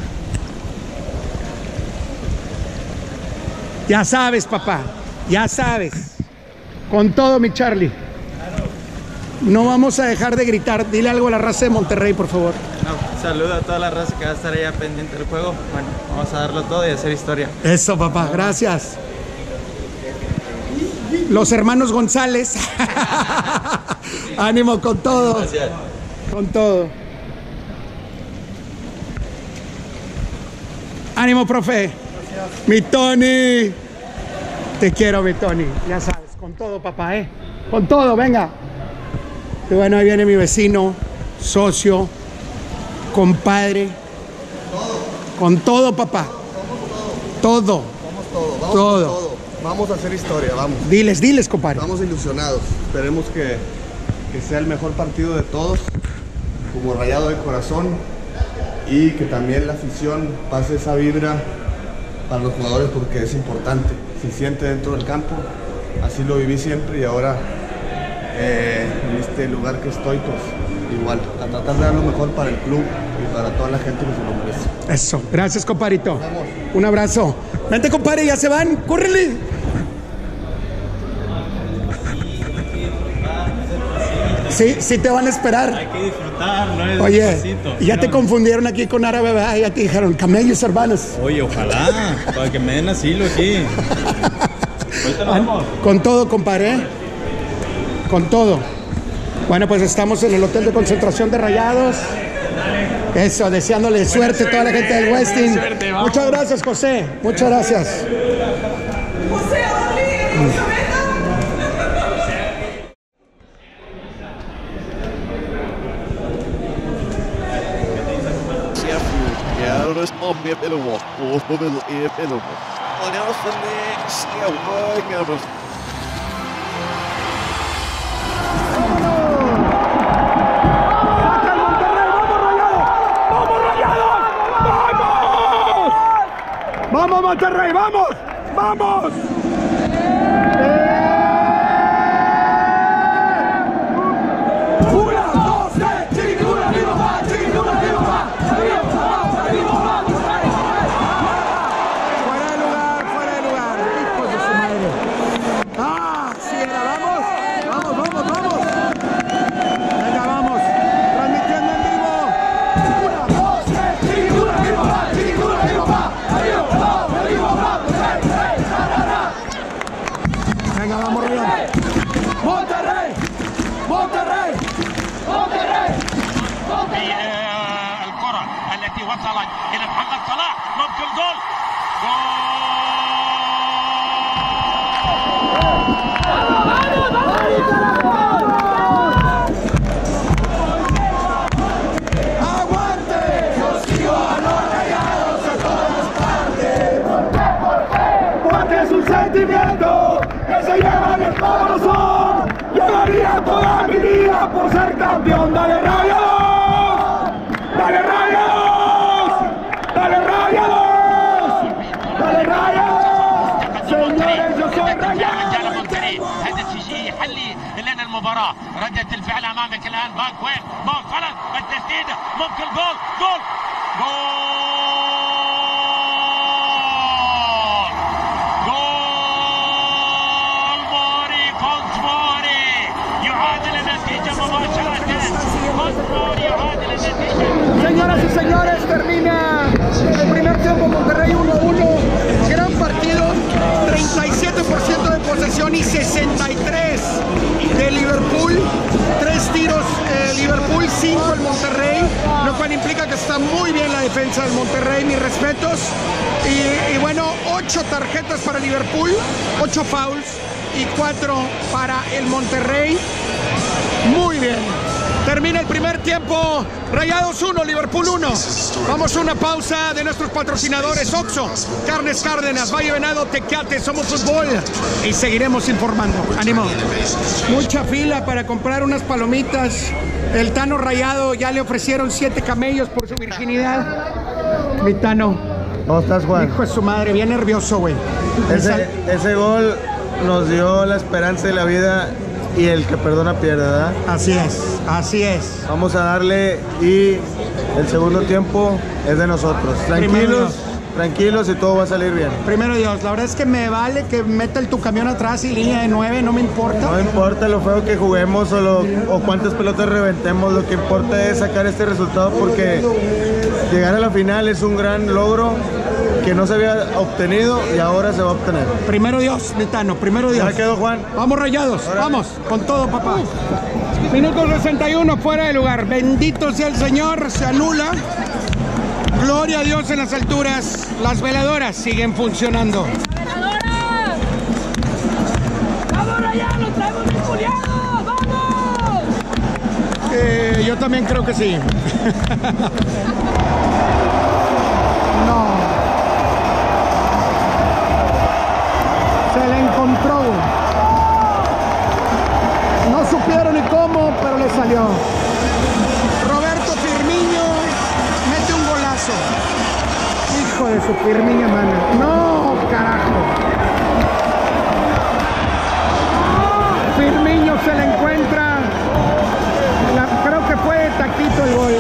Ya sabes, papá, ya sabes. Con todo, mi Charlie. No vamos a dejar de gritar. Dile algo a la raza de Monterrey, por favor. No, saludo a toda la raza que va a estar allá pendiente del juego. Bueno, vamos a darlo todo y hacer historia. Eso, papá, gracias. Los hermanos González. Ánimo con todo. Gracias. Con todo. Ánimo, profe. Gracias. Mi Tony. Te quiero, mi Tony. Ya sabes, con todo, papá, ¿eh? Con todo, venga. Y bueno, ahí viene mi vecino, socio, compadre. Todo. Con todo, papá. Todo. Vamos todo. Vamos todo. Con todo. Vamos a hacer historia, vamos. Diles, diles, compadre. Estamos ilusionados. Esperemos que, que sea el mejor partido de todos, como Rayado de corazón, y que también la afición pase esa vibra para los jugadores porque es importante. Se siente dentro del campo, así lo viví siempre y ahora eh, en este lugar que estoy, pues igual, a tratar de dar lo mejor para el club y para toda la gente que se lo merece. Eso, gracias, compadrito. Un abrazo. Vente, compadre, ya se van, córrele. Sí, sí te van a esperar. Hay que disfrutar, no es Oye, despacito. ya te confundieron aquí con árabe, ¿verdad? Ya te dijeron camellos hermanos. Oye, ojalá, para que me den asilo aquí. Ahorita nos vemos. Con todo, compadre. Con todo. Bueno, pues estamos en el hotel de concentración de Rayados. Eso, deseándole suerte a toda la gente del Westin. Suerte, Muchas gracias, José. Muchas gracias. José, dale, ¡Vamos, Monterrey! ¡Vamos! ¡Vamos! ¡Una, dos, tres! ¡Chiquitula, viva va! ¡Chiquitula, viva va! ¡Viva va! ¡Viva va! ¡Fuera de lugar! ¡Fuera de lugar! ¡Hijos de su madre! ¡Ah! ¡Sí era! ¡Vamos! ¡Vamos, vamos, vamos! Venga, vamos. Transmitiendo en vivo. Una, dos, tres. Chiquitula, viva va. Chiquitula, viva va. Viva va, viva va. Venga, vamos, Rayón. Monterrey. Monterrey. Monterrey. الكرة التي وصلت إلى محمد صلاح ممكن جول ¡Aguante! Yo sigo a los Rayados a todas partes. Porque es un sentimiento que se lleva en el corazón. Llevaría toda mi vida por ser campeón. ¡Dale, Rayados! ¡Dale, Rayados! ¡Dale, Rayados! ¡Dale, Rayados! Señores, yo soy Rayados. هذا الشيء يحلي لنا المباراة. ردة الفعل أمامك الآن باك وين؟ باك خلاص التسديدة ممكن جول جول جول جول موري فونس موري يعادل النتيجة مباشرة. فونس موري يعادل النتيجة. Señoras y señores, termina el primer tiempo Monterrey uno a uno. Gran partido, treinta y siete por ciento de posesión y sesenta y tres de Liverpool. Tres tiros eh, Liverpool, cinco el Monterrey, lo cual implica que está muy bien la defensa del Monterrey, mis respetos. Y, y bueno, ocho tarjetas para Liverpool, ocho fouls y cuatro para el Monterrey. Muy bien. Termina el primer tiempo. Rayados uno, Liverpool uno. Vamos a una pausa de nuestros patrocinadores. Oxxo, Carnes Cárdenas, Valle Venado, Tecate, Somos Fútbol. Y seguiremos informando. Ánimo. Mucha fila para comprar unas palomitas. El Tano Rayado ya le ofrecieron siete camellos por su virginidad. Mi Tano. ¿Cómo estás, Juan? Hijo de su madre, bien nervioso, güey. Ese, ese gol nos dio la esperanza de la vida y el que perdona pierde, ¿verdad? Así es, así es. Vamos a darle y el segundo tiempo es de nosotros. Tranquilos, tranquilos y todo va a salir bien. Primero Dios, la verdad es que me vale que meta el tu camión atrás y línea de nueve, no me importa. No importa lo feo que juguemos o, lo, o cuántas pelotas reventemos, lo que importa es sacar este resultado porque llegar a la final es un gran logro que no se había obtenido y ahora se va a obtener. Primero Dios, Netano, primero Dios. Ya quedó, Juan. Vamos, Rayados, ahora, vamos, con todo, papá. Minuto sesenta y uno, fuera de lugar. Bendito sea el Señor, se anula. Gloria a Dios en las alturas. Las veladoras siguen funcionando. ¡Veladoras! ¡Vamos, Rayados! ¡Traemos bien culiados! ¡Vamos! Eh, yo también creo que sí. No. Se le encontró. No supieron ni cómo, pero le salió. Roberto Firmino mete un golazo. Hijo de su Firmino, mano. No, carajo. Firmino se le encuentra. La, creo que fue de tactito el gol.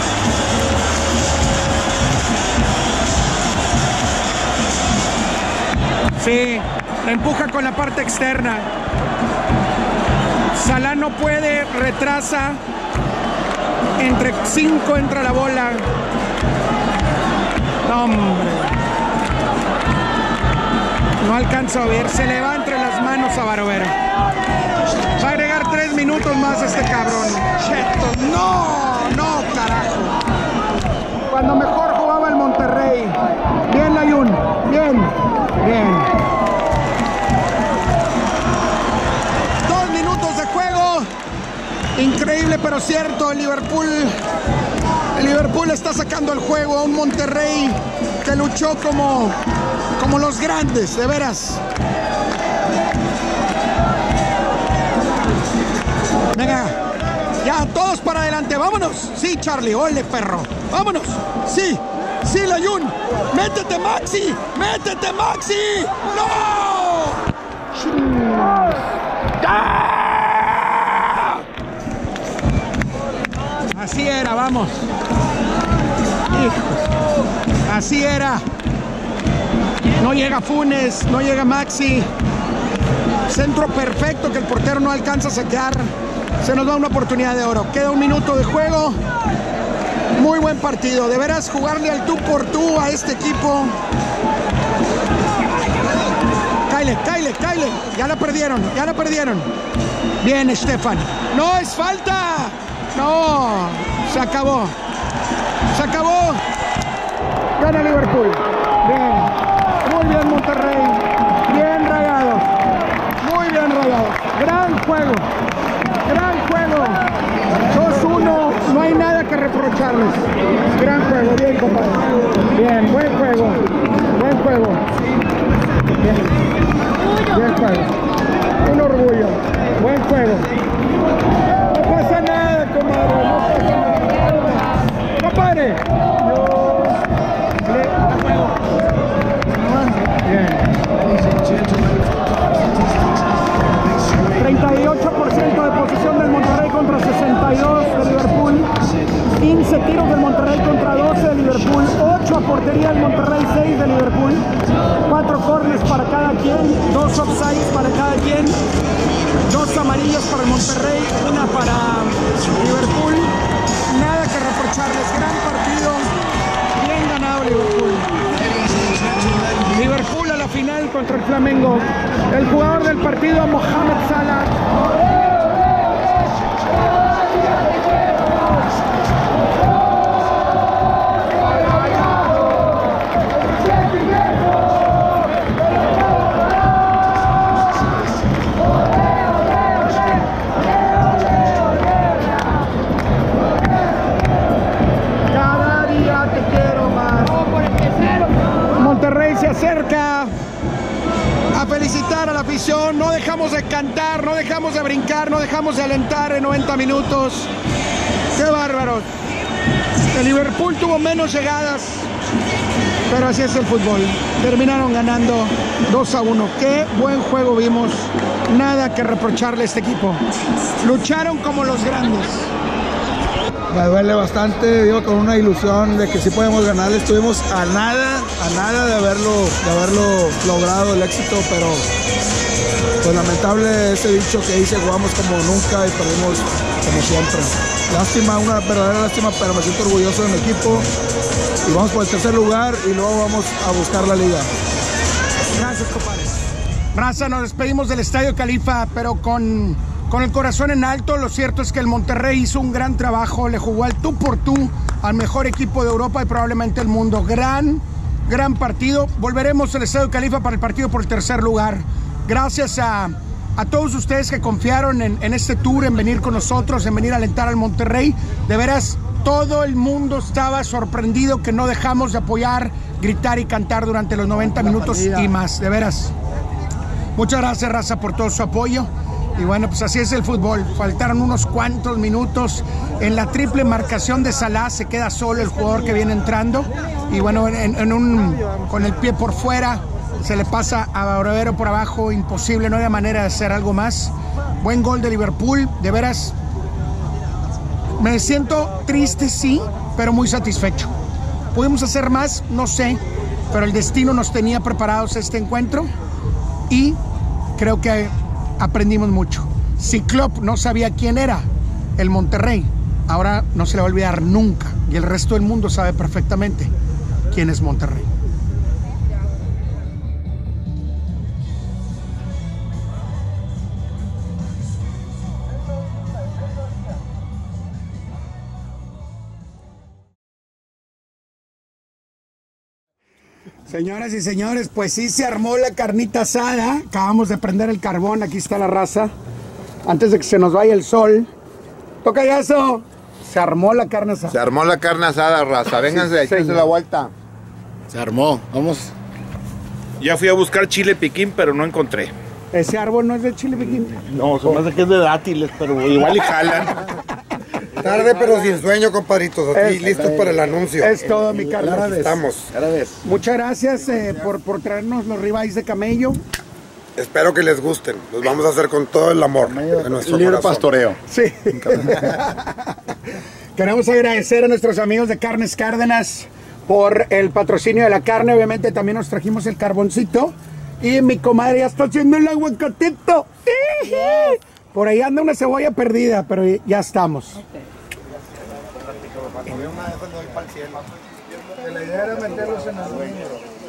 Sí, la empuja con la parte externa. Salah no puede, retrasa. Entre cinco entra la bola. No, hombre. No alcanza a ver. Se le va entre las manos a Barovero. Va a agregar tres minutos más este cabrón. Cheto. No, no, carajo. Cuando mejor jugaba el Monterrey. Bien, Layún. Bien. Bien. Dos minutos de juego. Increíble pero cierto. El Liverpool. El Liverpool está sacando el juego a un Monterrey que luchó como, como los grandes, de veras. Venga. Ya, todos para adelante. Vámonos. Sí, Charlie. Ole, perro. Vámonos. Sí. Sí, Layún. Métete, Maxi. Métete, Maxi. ¡No! ¡Ah! Así era, vamos. Hijos. Así era. No llega Funes, no llega Maxi. Centro perfecto que el portero no alcanza a saquear. Se nos da una oportunidad de oro. Queda un minuto de juego. Muy buen partido. De veras, jugarle al tú por tú a este equipo. Kyle, Kyle, Kyle. Ya la perdieron, ya la perdieron. Bien, Estefan. No, es falta. No, se acabó. Se acabó. Gana Liverpool. Bien. Muy bien, Monterrey. Bien, Rayados. Muy bien, Rayados. Gran juego. Gran juego. dos uno. No hay nada que reprocharles. Gran juego. Bien, compadre. Bien, buen juego. Buen juego. Bien. Bien juego. Un orgullo. Buen juego. No pasa nada, comadre. No pasa nada. Compadre. treinta y ocho por ciento de posición del Monterrey contra sesenta y dos de Liverpool. quince tiros del Monterrey contra doce de Liverpool. ocho a portería del Monterrey, seis de Liverpool. cuatro corners para cada quien. dos offsides para cada quien. dos amarillas para el Monterrey. Una para Liverpool. Nada que reprocharles. Gran partido. Bien ganado Liverpool. Liverpool a la final contra el Flamengo. El jugador del partido, Mohamed Salah. para la afición, no dejamos de cantar, no dejamos de brincar, no dejamos de alentar en noventa minutos. ¡Qué bárbaros! El Liverpool tuvo menos llegadas, pero así es el fútbol. Terminaron ganando dos a uno. ¡Qué buen juego vimos! Nada que reprocharle a este equipo. Lucharon como los grandes. Me duele bastante, digo, con una ilusión de que sí podemos ganar. Estuvimos a nada, a nada de haberlo, de haberlo logrado el éxito, pero pues lamentable ese dicho que dice jugamos como nunca y perdimos como siempre. Lástima, una verdadera lástima, pero me siento orgulloso de mi equipo y vamos por el tercer lugar y luego vamos a buscar la liga. Gracias, compadre. Raza, nos despedimos del Estadio Califa, pero con... Con el corazón en alto. Lo cierto es que el Monterrey hizo un gran trabajo, le jugó al tú por tú al mejor equipo de Europa y probablemente el mundo. Gran, gran partido. Volveremos al Estadio Califa para el partido por el tercer lugar. Gracias a, a todos ustedes que confiaron en, en este tour, en venir con nosotros, en venir a alentar al Monterrey. De veras, todo el mundo estaba sorprendido que no dejamos de apoyar, gritar y cantar durante los noventa minutos y más. De veras. Muchas gracias, raza, por todo su apoyo. Y bueno, pues así es el fútbol. Faltaron unos cuantos minutos. En la triple marcación de Salah se queda solo el jugador que viene entrando. Y bueno, en, en un, con el pie por fuera, se le pasa a Bravero por abajo. Imposible, no había manera de hacer algo más. Buen gol de Liverpool. De veras, me siento triste, sí, pero muy satisfecho. ¿Pudimos hacer más? No sé. Pero el destino nos tenía preparados a este encuentro. Y creo que aprendimos mucho. Si Klopp no sabía quién era el Monterrey, ahora no se le va a olvidar nunca. Y el resto del mundo sabe perfectamente quién es Monterrey. Señoras y señores, pues sí se armó la carnita asada. Acabamos de prender el carbón, aquí está la raza. Antes de que se nos vaya el sol. Toca ya eso. Se armó la carne asada. Se armó la carne asada, raza. Vénganse, sí, échense la vuelta. Se armó, vamos. Ya fui a buscar chile piquín, pero no encontré. ¿Ese árbol no es de chile piquín? No, se me hace que es de dátiles, pero igual y jalan. Tarde pero sin sueño, compadritos. Aquí es, listos para el anuncio. Es todo, mi Carlos. Aquí estamos. Muchas gracias eh, por, por traernos los ribeyes de camello. Espero que les gusten. Los vamos a hacer con todo el amor de nuestro libre corazón. pastoreo. Sí. Queremos agradecer a nuestros amigos de Carnes Cárdenas por el patrocinio de la carne. Obviamente también nos trajimos el carboncito. Y mi comadre ya está haciendo el aguacatito. Por ahí anda una cebolla perdida, pero ya estamos. La idea era meterlos en la dueña.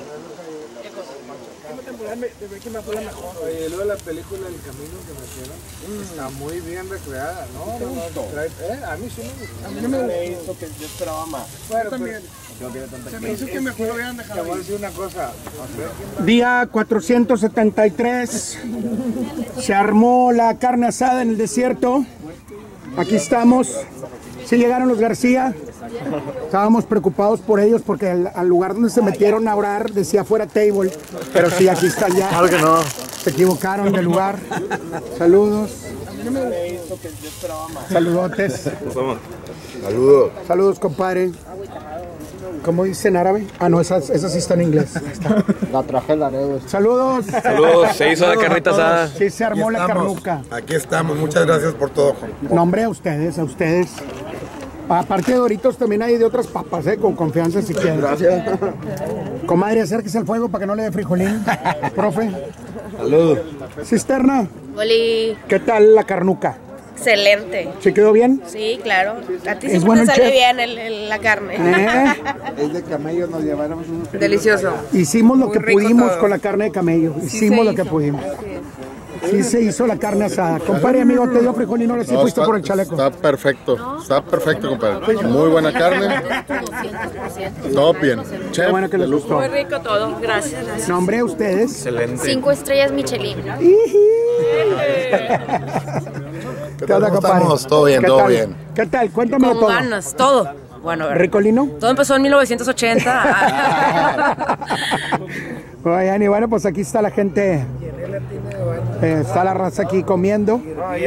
Oye, luego la película El Camino que metieron está muy bien recreada, ¿no? ¿Te gustó? ¿Eh? A mí sí me gustó. A mí no me hizo que yo esperaba más. Bueno, también. Se me hizo que mejor lo hubieran dejado. Te voy a decir una cosa. Día cuatrocientos setenta y tres. Se armó la carne asada en el desierto. Aquí estamos. Sí llegaron los García. Estábamos preocupados por ellos porque al, al lugar donde se metieron a orar decía fuera table. Pero sí, aquí están ya. Claro que no. Se equivocaron de lugar. Saludos. Saludotes. Saludos. Saludos, compadre. ¿Cómo dice en árabe? Ah, no, esas, esas sí están en inglés. La traje la areo. Saludos. Saludos, se hizo la carnita asada. Sí, se armó la carnuca. Aquí estamos, muchas gracias por todo. Nombre a ustedes, a ustedes. Aparte de Doritos también hay de otras papas, ¿eh? Con confianza si quieren. Gracias. Comadre, acérquese al fuego para que no le dé frijolín. Profe. Salud. Cisterna. Oli, ¿Qué tal la carnuca? excelente. ¿Se quedó bien? Sí, claro. A ti Es siempre bueno te el sale chef. bien el- el- la carne. ¿Eh? Es de camello, nos lleváramos unos. Delicioso. Hicimos lo Muy que rico pudimos todo. con la carne de camello. Sí Hicimos se lo que hizo. pudimos. Sí se hizo la carne asada. Compadre, amigo, te dio frijolín, ahora sí No, fuiste está- por el chaleco. Está perfecto, está perfecto, compadre. Muy buena carne. Todo bien. Chef, bueno que les de lujo. gustó. Muy rico todo. Gracias. gracias. Nombre a ustedes. Excelente. Cinco estrellas Michelin. ¿Qué onda, ¿Cómo compadre? estamos? Todo bien, ¿Qué todo tal? bien. ¿Qué tal? Cuéntame Con todo. ganas, todo. Bueno, a ver. ¿Ricolino? Todo empezó en mil novecientos ochenta. Oigan, y bueno, pues aquí está la gente Eh, está la raza aquí comiendo.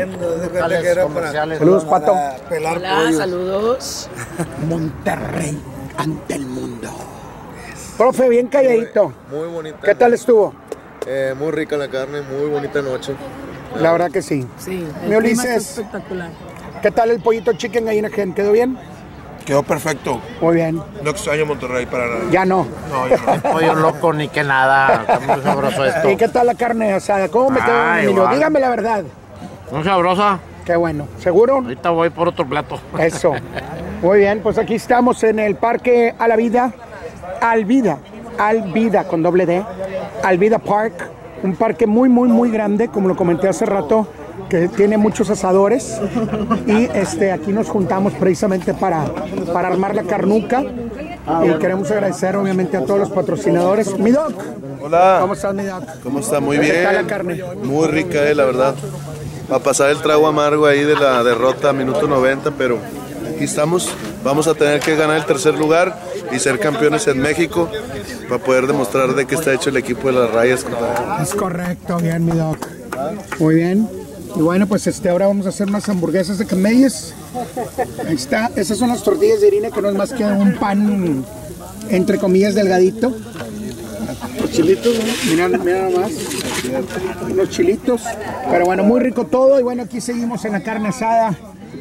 Saludos, Saludos, Pato. Hola, saludos. Monterrey ante el mundo. Profe, bien calladito. Muy bonita. ¿Qué tal estuvo? Eh, muy rica la carne, muy bonita noche. La verdad que sí. Sí, Mi Ulises, espectacular. ¿qué tal el pollito chicken gallina gen? ¿Quedó bien? Quedó perfecto. Muy bien. No extraño Monterrey para nada. Ya no. No, ya no. Pollo loco ni que nada. Está muy sabroso esto. ¿Y qué tal la carne asada? ¿Cómo me quedó, Ah, Emilio? igual. Dígame la verdad. Muy sabrosa. Qué bueno. ¿Seguro? Ahorita voy por otro plato. Eso. Muy bien, pues aquí estamos en el Parque A la Vida. Alvida. Alvida con doble D. Alvida Park. Un parque muy, muy, muy grande, como lo comenté hace rato, que tiene muchos asadores. Y este, aquí nos juntamos precisamente para, para armar la carnuca. Y queremos agradecer obviamente a todos los patrocinadores. Mi Doc. Hola. ¿Cómo estás, mi Doc? ¿Cómo está? Muy ¿Qué bien. tal la carne? Muy rica, eh, la verdad. Va a pasar el trago amargo ahí de la derrota a minuto noventa, pero aquí estamos. Vamos a tener que ganar el tercer lugar y ser campeones en México para poder demostrar de qué está hecho el equipo de las Rayas. compadre. Es correcto, bien, mi Doc. Muy bien. Y bueno, pues este, ahora vamos a hacer unas hamburguesas de camellas. Ahí está. Esas son las tortillas de harina, que no es más que un pan, entre comillas, delgadito. Los chilitos, ¿no? Mira, mira nomás. Los chilitos. Pero bueno, muy rico todo. Y bueno, aquí seguimos en la carne asada.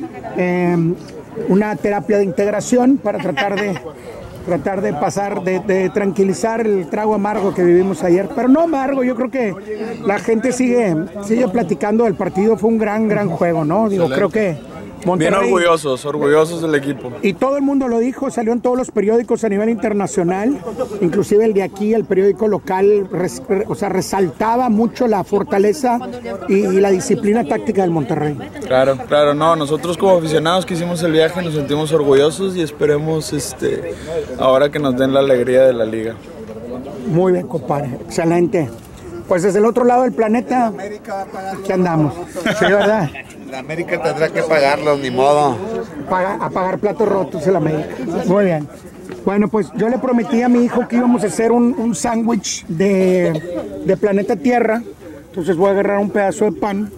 Eh, una terapia de integración para tratar de tratar de pasar, de, de tranquilizar el trago amargo que vivimos ayer. Pero no amargo, yo creo que la gente sigue, sigue platicando del partido. Fue un gran, gran juego, ¿no? Digo, creo que Monterrey... Bien orgullosos, orgullosos del equipo. Y todo el mundo lo dijo, salió en todos los periódicos a nivel internacional, inclusive el de aquí, el periódico local, res, o sea, resaltaba mucho la fortaleza y, y la disciplina táctica del Monterrey. Claro, claro, no, nosotros como aficionados que hicimos el viaje nos sentimos orgullosos y esperemos este, ahora que nos den la alegría de la liga. Muy bien, compadre, excelente. Pues desde el otro lado del planeta, aquí andamos. Sí, ¿verdad? La América tendrá que pagarlos, ni modo. Paga, a pagar platos rotos el América. Muy bien. Bueno, pues yo le prometí a mi hijo que íbamos a hacer un, un sándwich de, de planeta Tierra. Entonces voy a agarrar un pedazo de pan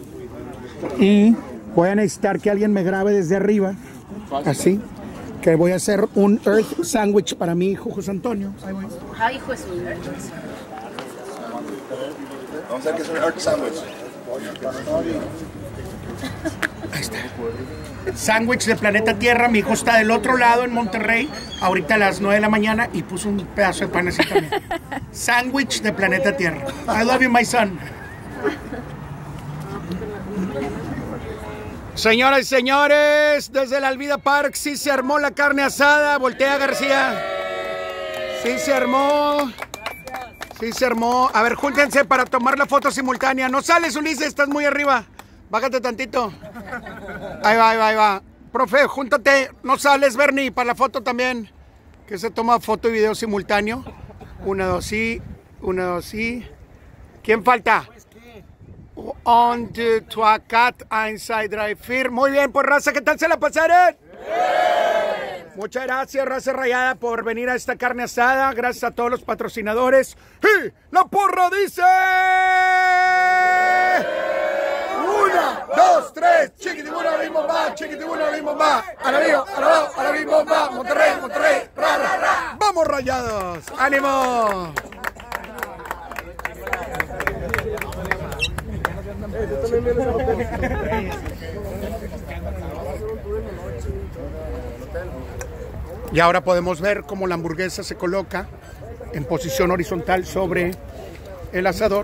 y voy a necesitar que alguien me grabe desde arriba. Así. Que voy a hacer un Earth Sandwich para mi hijo José Antonio. Ahí voy. Ay, hijo de su... Vamos a ver qué es un Earth Sandwich. Ahí está. Sándwich de planeta Tierra. Mi hijo está del otro lado en Monterrey, ahorita a las nueve de la mañana, y puso un pedazo de pan así también. Sándwich de planeta Tierra. I love you, my son. Señoras y señores, desde el Alvida Park sí se armó la carne asada. Voltea, García. Sí se armó. Sí se armó. A ver, júntense para tomar la foto simultánea. No sales, Ulises, estás muy arriba. Bájate tantito. Ahí va, ahí va, ahí va. Profe, júntate. No sales, Bernie, para la foto también. Que se toma foto y video simultáneo. Una, dos, sí. Una, dos, sí. ¿Quién falta? On the Tuacat, Inside Drive Fear. Muy bien, pues raza, ¿qué tal se la pasaron? Muchas gracias, raza rayada, por venir a esta carne asada. Gracias a todos los patrocinadores. Y la porra dice... Una, dos, tres, chiquitibuna, bimbomba, chiquitibuna, bimbomba. A la vivo, a la vivo, a la bimbomba. Monterrey, Monterrey, ra, ra, ra. ¡Vamos, rayados! ¡Ánimo! Y ahora podemos ver cómo la hamburguesa se coloca en posición horizontal sobre el asador.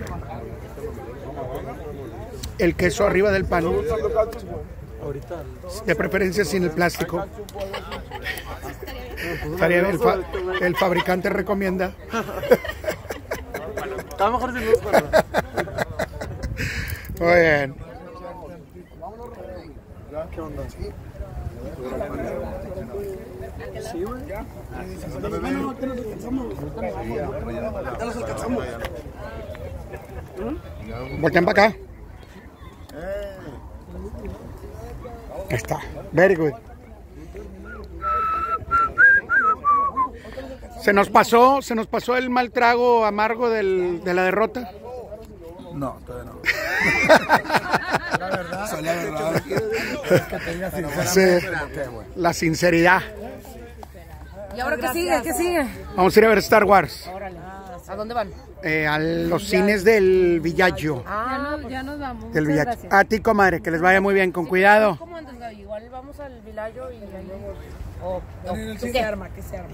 El queso arriba del pan. De preferencia sin el plástico. El, fa el fabricante recomienda. Está mejor sin luz, pero... Muy bien. ¿Qué onda? Sí, güey. Bueno, ¿qué nos alcanzamos? ¿Qué nos alcanzamos? Voltean para acá. Ahí está. Very good. Se nos pasó, se nos pasó el mal trago amargo del, de la derrota. No, todavía no. La verdad. Soy la verdad. Que te diga Sí, la sinceridad. ¿Y ahora qué sigue? ¿Qué sigue? Vamos a ir a ver Star Wars. Órale. ¿A dónde van? Eh, a los cines del Villaggio. Ah, ya nos vamos. Del Muchas Villaggio. gracias. A ti, comadre, que les vaya muy bien, con cuidado. ¿Cómo andas, Gaby? Igual vamos al Villaggio y ahí... O, No, ¿qué se arma? ¿Qué se arma?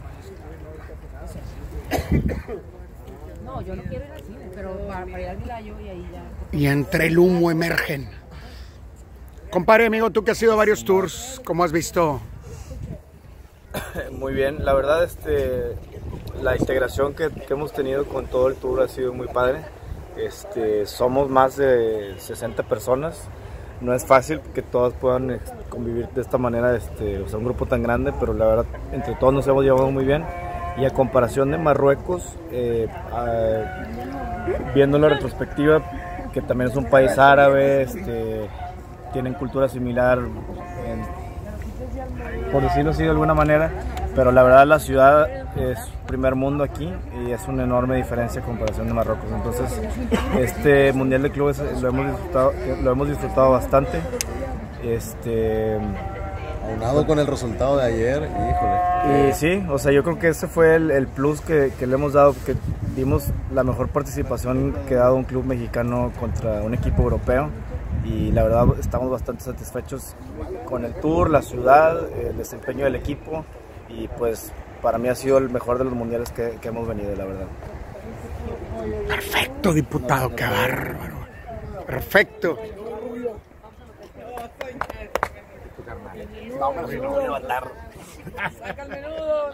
No, yo no quiero ir al cine, pero para, para ir al Villaggio y ahí ya... Y entre el humo emergen. Compadre, amigo, tú que has ido a varios tours, ¿cómo has visto? Muy bien, la verdad, este, la integración que, que hemos tenido con todo el tour ha sido muy padre. Este, somos más de sesenta personas. No es fácil que todas puedan convivir de esta manera, este, o sea, un grupo tan grande, pero la verdad, entre todos nos hemos llevado muy bien. Y a comparación de Marruecos, eh, a, viendo la retrospectiva, que también es un país árabe, este, tienen cultura similar, en, por decirlo así de alguna manera, pero la verdad la ciudad es primer mundo aquí y es una enorme diferencia en comparación de Marruecos. Entonces este Mundial de Clubes lo hemos disfrutado, lo hemos disfrutado bastante. Este, aunado con el resultado de ayer, híjole. Y sí, o sea, yo creo que ese fue el, el plus que, que le hemos dado, porque dimos la mejor participación que ha dado un club mexicano contra un equipo europeo. Y la verdad estamos bastante satisfechos con el tour, la ciudad, el desempeño del equipo, y pues para mí ha sido el mejor de los mundiales que, que hemos venido, la verdad. Perfecto, diputado, qué bárbaro. Perfecto. No, pero si no voy a levantar. Saca el menudo,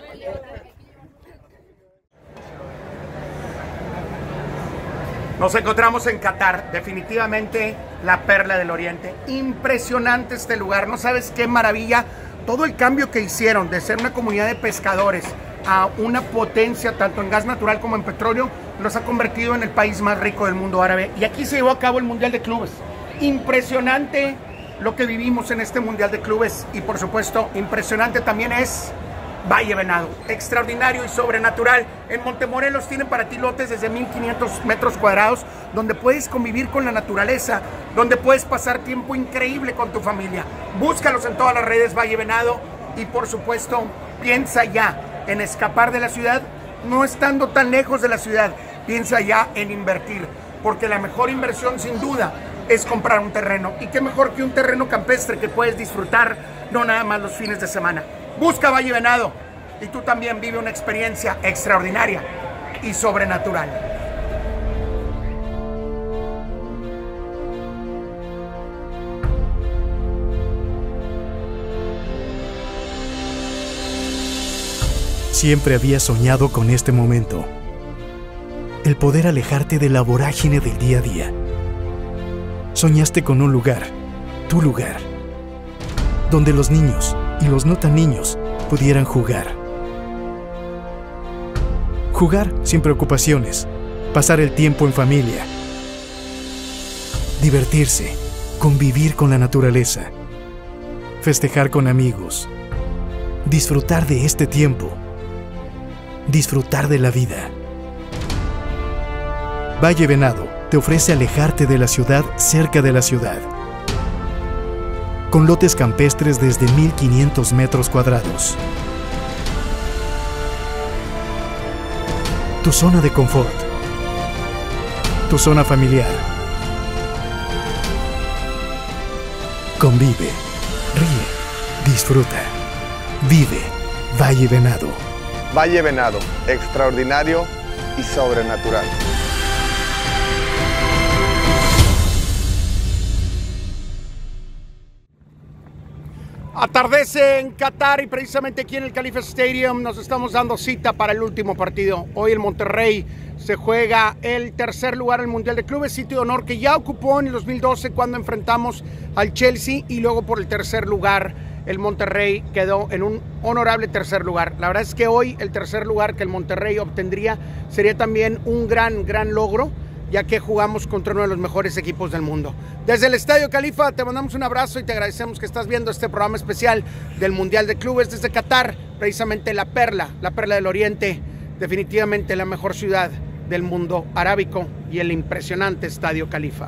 Nos encontramos en Qatar, definitivamente la perla del Oriente. Impresionante este lugar, no sabes qué maravilla. Todo el cambio que hicieron de ser una comunidad de pescadores a una potencia tanto en gas natural como en petróleo, los ha convertido en el país más rico del mundo árabe. Y aquí se llevó a cabo el Mundial de Clubes. Impresionante lo que vivimos en este Mundial de Clubes, y por supuesto impresionante también es Valle Venado, extraordinario y sobrenatural. En Montemorelos tienen para ti lotes desde mil quinientos metros cuadrados, donde puedes convivir con la naturaleza, donde puedes pasar tiempo increíble con tu familia. Búscalos en todas las redes, Valle Venado, y por supuesto piensa ya en escapar de la ciudad, no estando tan lejos de la ciudad. Piensa ya en invertir, porque la mejor inversión sin duda es comprar un terreno, y qué mejor que un terreno campestre que puedes disfrutar no nada más los fines de semana. Busca Valle Venado y tú también vive una experiencia extraordinaria y sobrenatural. Siempre había soñado con este momento. El poder alejarte de la vorágine del día a día. Soñaste con un lugar, tu lugar, donde los niños y los no tan niños pudieran jugar. Jugar sin preocupaciones, pasar el tiempo en familia, divertirse, convivir con la naturaleza, festejar con amigos, disfrutar de este tiempo, disfrutar de la vida. Valle Venado te ofrece alejarte de la ciudad cerca de la ciudad, con lotes campestres desde mil quinientos metros cuadrados. Tu zona de confort, tu zona familiar. Convive, ríe, disfruta, vive Valle Venado. Valle Venado, extraordinario y sobrenatural. Atardece en Qatar y precisamente aquí en el Khalifa Stadium nos estamos dando cita para el último partido. Hoy el Monterrey se juega el tercer lugar en el Mundial de Clubes, sitio de honor que ya ocupó en el dos mil doce cuando enfrentamos al Chelsea, y luego por el tercer lugar el Monterrey quedó en un honorable tercer lugar. La verdad es que hoy el tercer lugar que el Monterrey obtendría sería también un gran, gran logro, ya que jugamos contra uno de los mejores equipos del mundo. Desde el Estadio Khalifa te mandamos un abrazo y te agradecemos que estás viendo este programa especial del Mundial de Clubes desde Qatar, precisamente la perla, la perla del Oriente, definitivamente la mejor ciudad del mundo arábico y el impresionante Estadio Califa.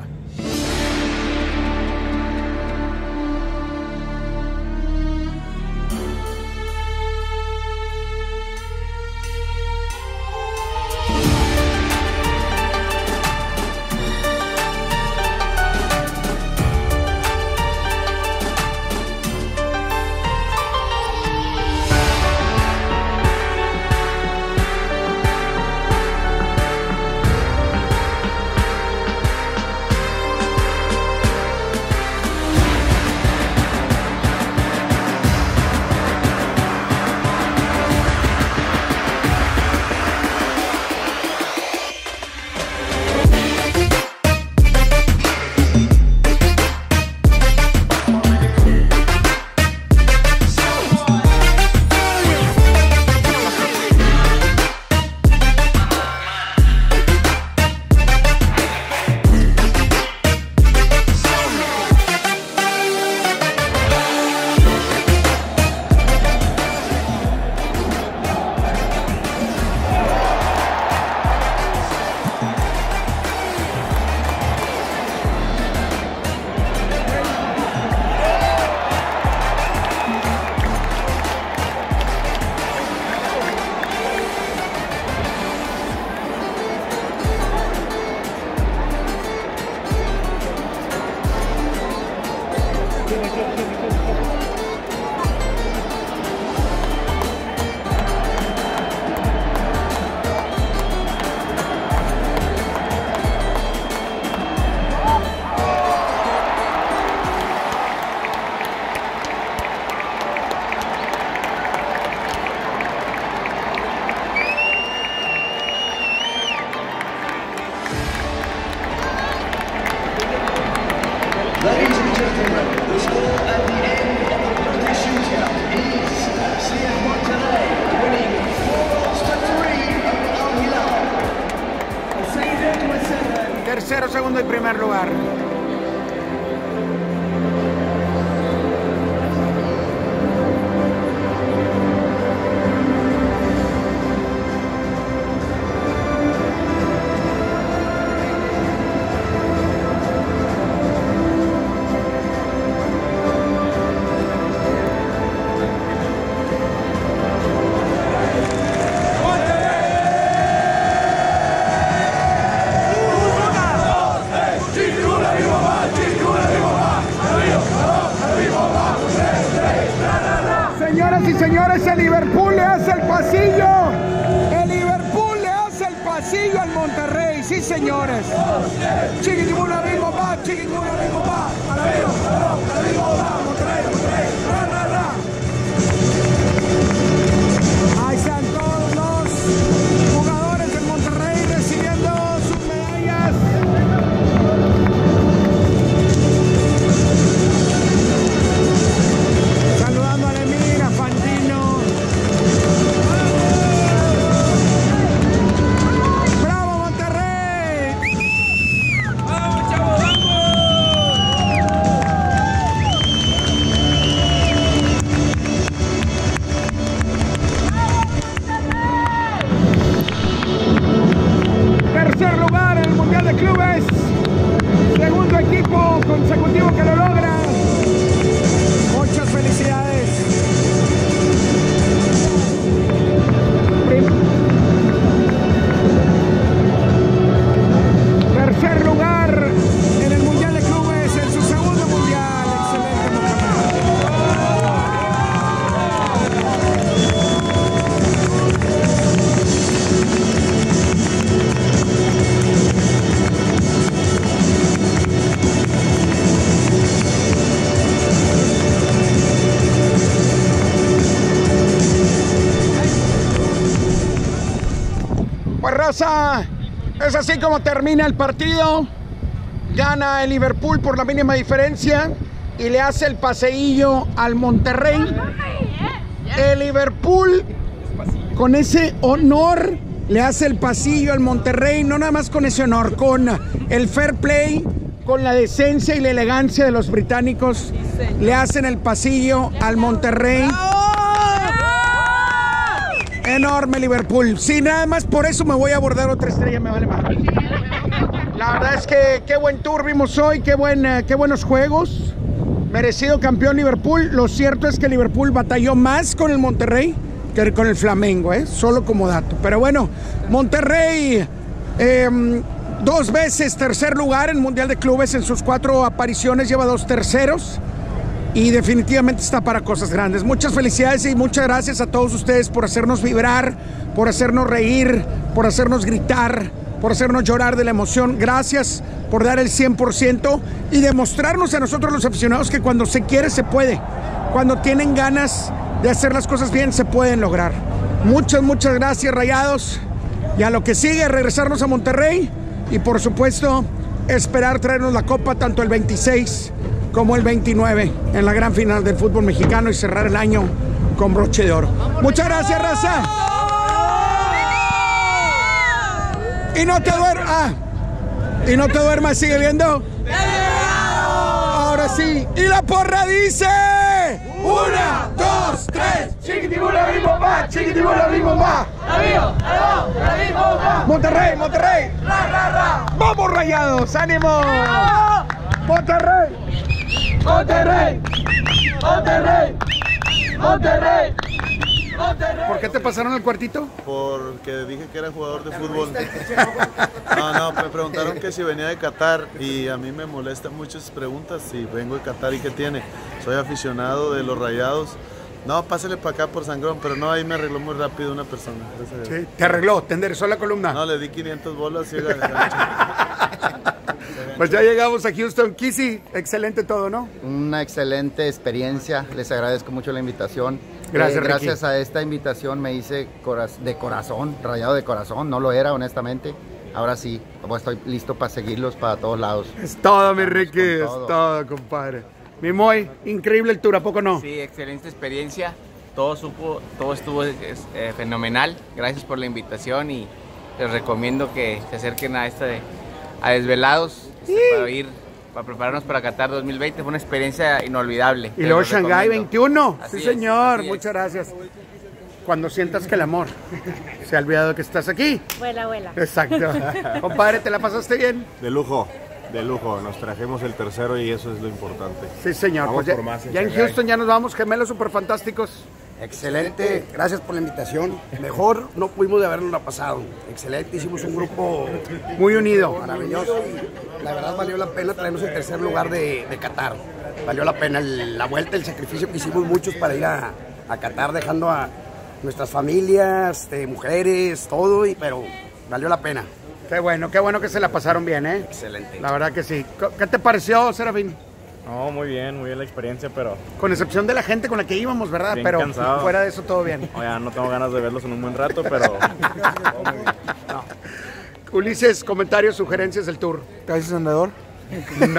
Tercero, segundo y primer lugar. Señoras y señores, el Liverpool le hace el pasillo. El Liverpool le hace el pasillo al Monterrey. Sí, señores. Chiquitibuna, bingo, va. Chiquitibuna, bingo, va. A la bingo, a la bingo, va. Monterrey, Monterrey. Ra, ra, ra. Ahí están todos los jugadores del Monterrey recibiendo sus medallas. Saludando a Lemir, a Fantino. ¡Bravo, Monterrey! ¡Vamos, chavos, vamos! Tercer lugar en el Mundial de Clubes. Segundo equipo consecutivo que lo logra. Muchas felicidades. Prim Tercer lugar en el Mundial de Clubes, en su segundo Mundial. Excelente, Pues raza, es así como termina el partido. Gana el Liverpool por la mínima diferencia y le hace el paseillo al Monterrey. El Liverpool, con ese honor, le hace el pasillo al Monterrey. No nada más con ese honor, con el fair play, con la decencia y la elegancia de los británicos, le hacen el pasillo al Monterrey. Enorme Liverpool. Sí, nada más por eso me voy a abordar otra estrella, me vale más. La verdad es que qué buen tour vimos hoy, qué, buen, uh, qué buenos juegos. Merecido campeón Liverpool. Lo cierto es que Liverpool batalló más con el Monterrey que con el Flamengo, ¿eh? Solo como dato. Pero bueno, Monterrey, eh, dos veces tercer lugar en Mundial de Clubes en sus cuatro apariciones, lleva dos terceros. Y definitivamente está para cosas grandes. Muchas felicidades y muchas gracias a todos ustedes por hacernos vibrar, por hacernos reír, por hacernos gritar, por hacernos llorar de la emoción. Gracias por dar el cien por ciento y demostrarnos a nosotros los aficionados que cuando se quiere se puede. Cuando tienen ganas de hacer las cosas bien se pueden lograr. Muchas, muchas gracias, Rayados. Y a lo que sigue, regresarnos a Monterrey y por supuesto esperar traernos la copa tanto el veintiséis como el veintinueve en la gran final del fútbol mexicano y cerrar el año con broche de oro. Muchas gracias, raza. Y no te duermas. Ah, y no te duermas, sigue viendo. Ahora sí. Y la porra dice: una, dos, tres. Chiquitibula, bim, bomba. Chiquitibula, bim, bomba. Monterrey, Monterrey. Ra, ra, ra. Vamos, Rayados. Ánimo. Monterrey. Monterrey, Monterrey, Monterrey, Monterrey. ¿Por qué te pasaron al cuartito? Porque dije que era jugador de fútbol. No, no, me preguntaron que si venía de Qatar y a mí me molestan muchas preguntas si vengo de Qatar y qué tiene. Soy aficionado de los Rayados. No, pásale para acá por Sangrón, pero no, ahí me arregló muy rápido una persona. Sí, te arregló, te enderezó la columna. No, le di quinientas bolas y pues ya llegamos a Houston. Kissy, excelente todo, ¿no? Una excelente experiencia, les agradezco mucho la invitación. Gracias, eh, Gracias a esta invitación me hice de corazón, rayado de corazón, no lo era honestamente. Ahora sí, pues estoy listo para seguirlos para todos lados. Es todo, mi Ricky, es todo, compadre. Mi Moy, increíble el tour, ¿a poco no? Sí, excelente experiencia, todo, supo, todo estuvo eh, fenomenal. Gracias por la invitación y les recomiendo que se acerquen a esta de, a Desvelados. Sí. Para ir, para prepararnos para Qatar dos mil veinte, fue una experiencia inolvidable. Y luego Shanghái veintiuno, así sí señor, es, muchas gracias. Cuando sientas que el amor se ha olvidado que estás aquí. Vuela, vuela. Exacto. Compadre, ¿te la pasaste bien? De lujo, de lujo, nos trajimos el tercero y eso es lo importante. Sí señor, vamos pues por ya, más en ya en Shanghái. Houston ya nos vamos, gemelos super fantásticos. Excelente, gracias por la invitación. Mejor no pudimos de habernos la pasado. Excelente, hicimos un grupo muy unido. Maravilloso. Y la verdad valió la pena traernos el tercer lugar de, de Qatar. Valió la pena el, la vuelta, el sacrificio que hicimos muchos para ir a, a Qatar, dejando a nuestras familias, de mujeres, todo, y, pero valió la pena. Qué bueno, qué bueno que se la pasaron bien, ¿eh? Excelente. La verdad que sí. ¿Qué te pareció, Serafín? No, muy bien, muy bien la experiencia, pero... Con excepción de la gente con la que íbamos, ¿verdad? Bien pero cansado. Fuera de eso todo bien. No, ya no tengo ganas de verlos en un buen rato, pero... No. Ulises, comentarios, sugerencias del tour. Gracias, senador. No.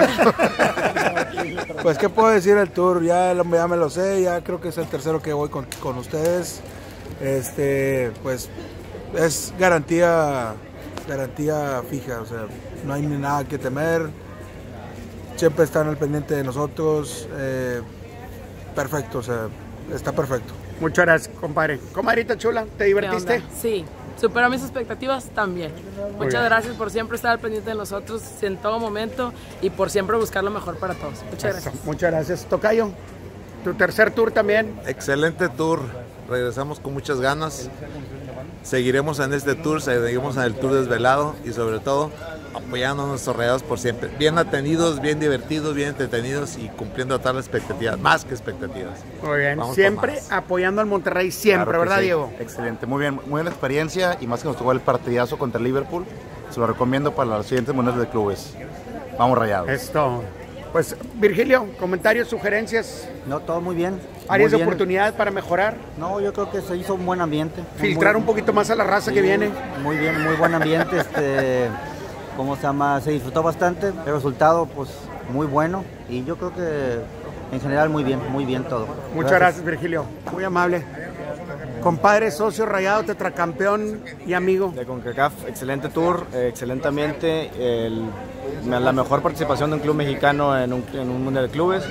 Pues, ¿qué puedo decir del tour? Ya, ya me lo sé, ya creo que es el tercero que voy con, con ustedes. Este, pues, es garantía, garantía fija, o sea, no hay ni nada que temer. Siempre están al pendiente de nosotros. Eh, perfecto, o sea, está perfecto. Muchas gracias, compadre. Comadrita chula, ¿te divertiste? Sí, superó mis expectativas también. Muy Muchas bien. gracias por siempre estar al pendiente de nosotros en todo momento y por siempre buscar lo mejor para todos. Muchas Eso, gracias. Muchas gracias. Tocayo, tu tercer tour también. Excelente tour, regresamos con muchas ganas. Seguiremos en este tour, seguiremos en el tour desvelado y sobre todo apoyando a nuestros Rayados por siempre. Bien atendidos, bien divertidos, bien entretenidos y cumpliendo todas las expectativas, más que expectativas. Muy bien, Vamos por siempre más. apoyando al Monterrey, siempre, Claro que ¿verdad, sí. Diego? Excelente, muy bien, muy buena experiencia y más que nos tocó el partidazo contra el Liverpool. Se lo recomiendo para los siguientes mundiales de clubes. Vamos Rayados. Esto. Pues, Virgilio, comentarios, sugerencias, No, todo muy bien. áreas muy de bien. oportunidad para mejorar, No, yo creo que se hizo un buen ambiente. filtrar Muy- un poquito más a la raza Sí, que viene. Muy bien, muy buen ambiente. Este, ¿cómo se llama? Se disfrutó bastante. El resultado, pues, muy bueno. Y yo creo que en general muy bien, muy bien todo. Muchas gracias, Virgilio. Muy amable. Compadre, socio Rayado, tetracampeón y amigo. De CONCACAF, excelente tour, eh, excelente ambiente, el- la mejor participación de un club mexicano en un, en un mundial de clubes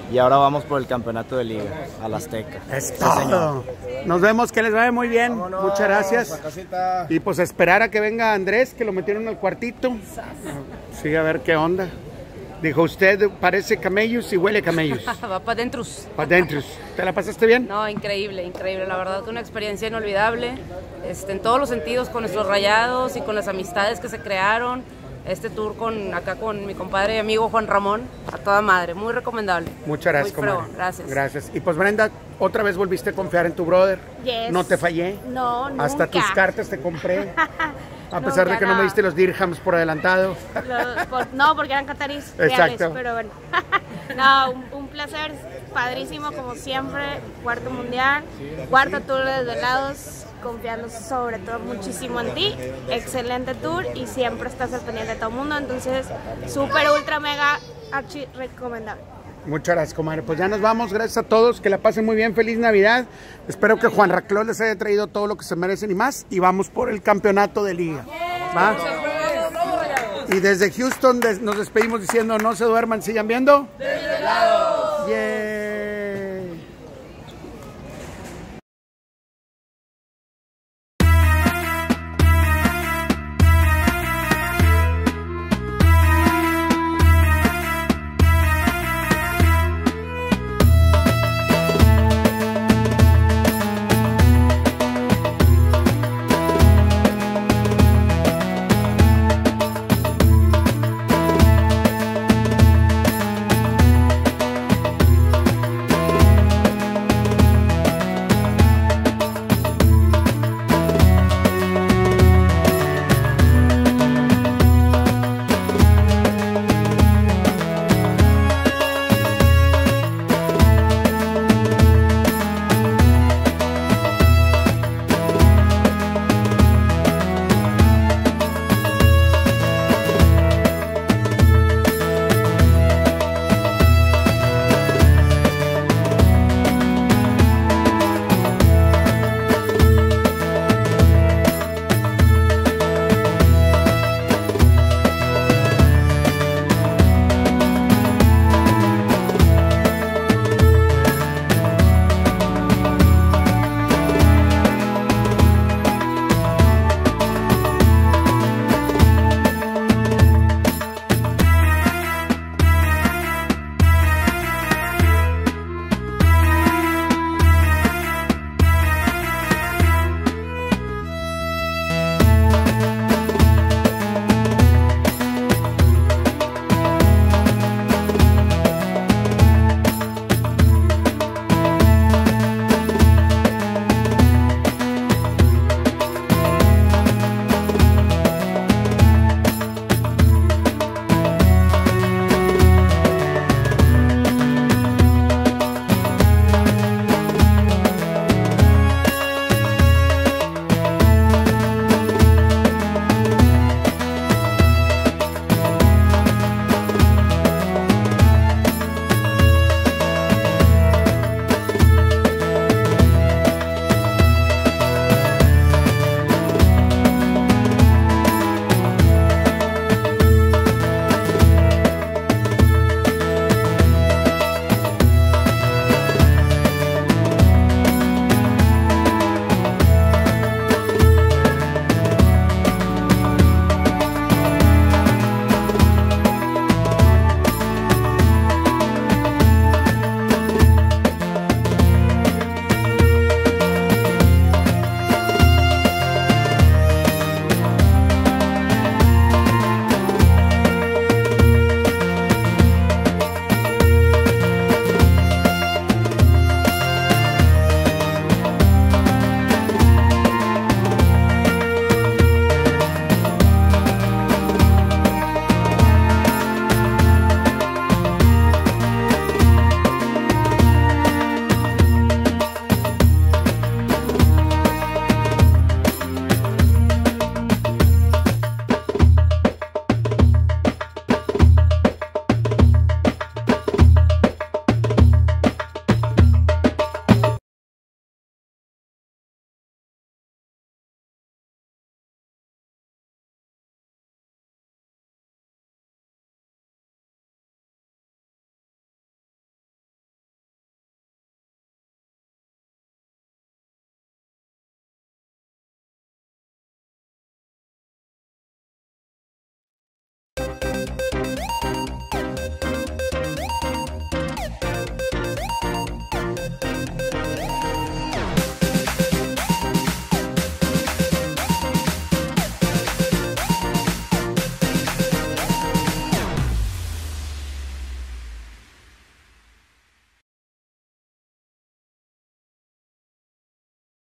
y ahora vamos por el campeonato de liga, al Azteca. Es Sí, todo. señor. Nos vemos, que les vaya muy bien. Muchas gracias. Y pues esperar a que venga Andrés, que lo metieron al cuartito. Sí, a ver qué onda. Dijo, usted parece camellos y huele camellos. Va para adentro. Para adentro. ¿Te la pasaste bien? No, increíble, increíble. La verdad que una experiencia inolvidable. Este, en todos los sentidos, con nuestros rayados y con las amistades que se crearon. Este tour con acá con mi compadre y amigo Juan Ramón, a toda madre, muy recomendable. Muchas gracias, Muy fregón, comadre. gracias. Gracias. Y pues Brenda, otra vez volviste a confiar en tu brother. Yes. No te fallé. No, nunca. Hasta tus cartas te compré. A pesar Nunca, de que no me no. diste los dirhams por adelantado. Lo- por- no, porque eran catarís Exacto. reales, pero bueno. No, un, un placer, padrísimo como siempre, cuarto mundial, cuarto tour de desvelados, confiando sobre todo muchísimo en ti, excelente tour y siempre estás al pendiente de todo el mundo, entonces súper, ultra, mega, archi recomendable. Muchas gracias, comadre. Pues ya nos vamos. Gracias a todos. Que la pasen muy bien. Feliz Navidad. Espero que Juan Raclón les haya traído todo lo que se merecen y más. Y vamos por el campeonato de liga. ¿Va? Y desde Houston des- nos despedimos diciendo no se duerman, sigan viendo. Yeah.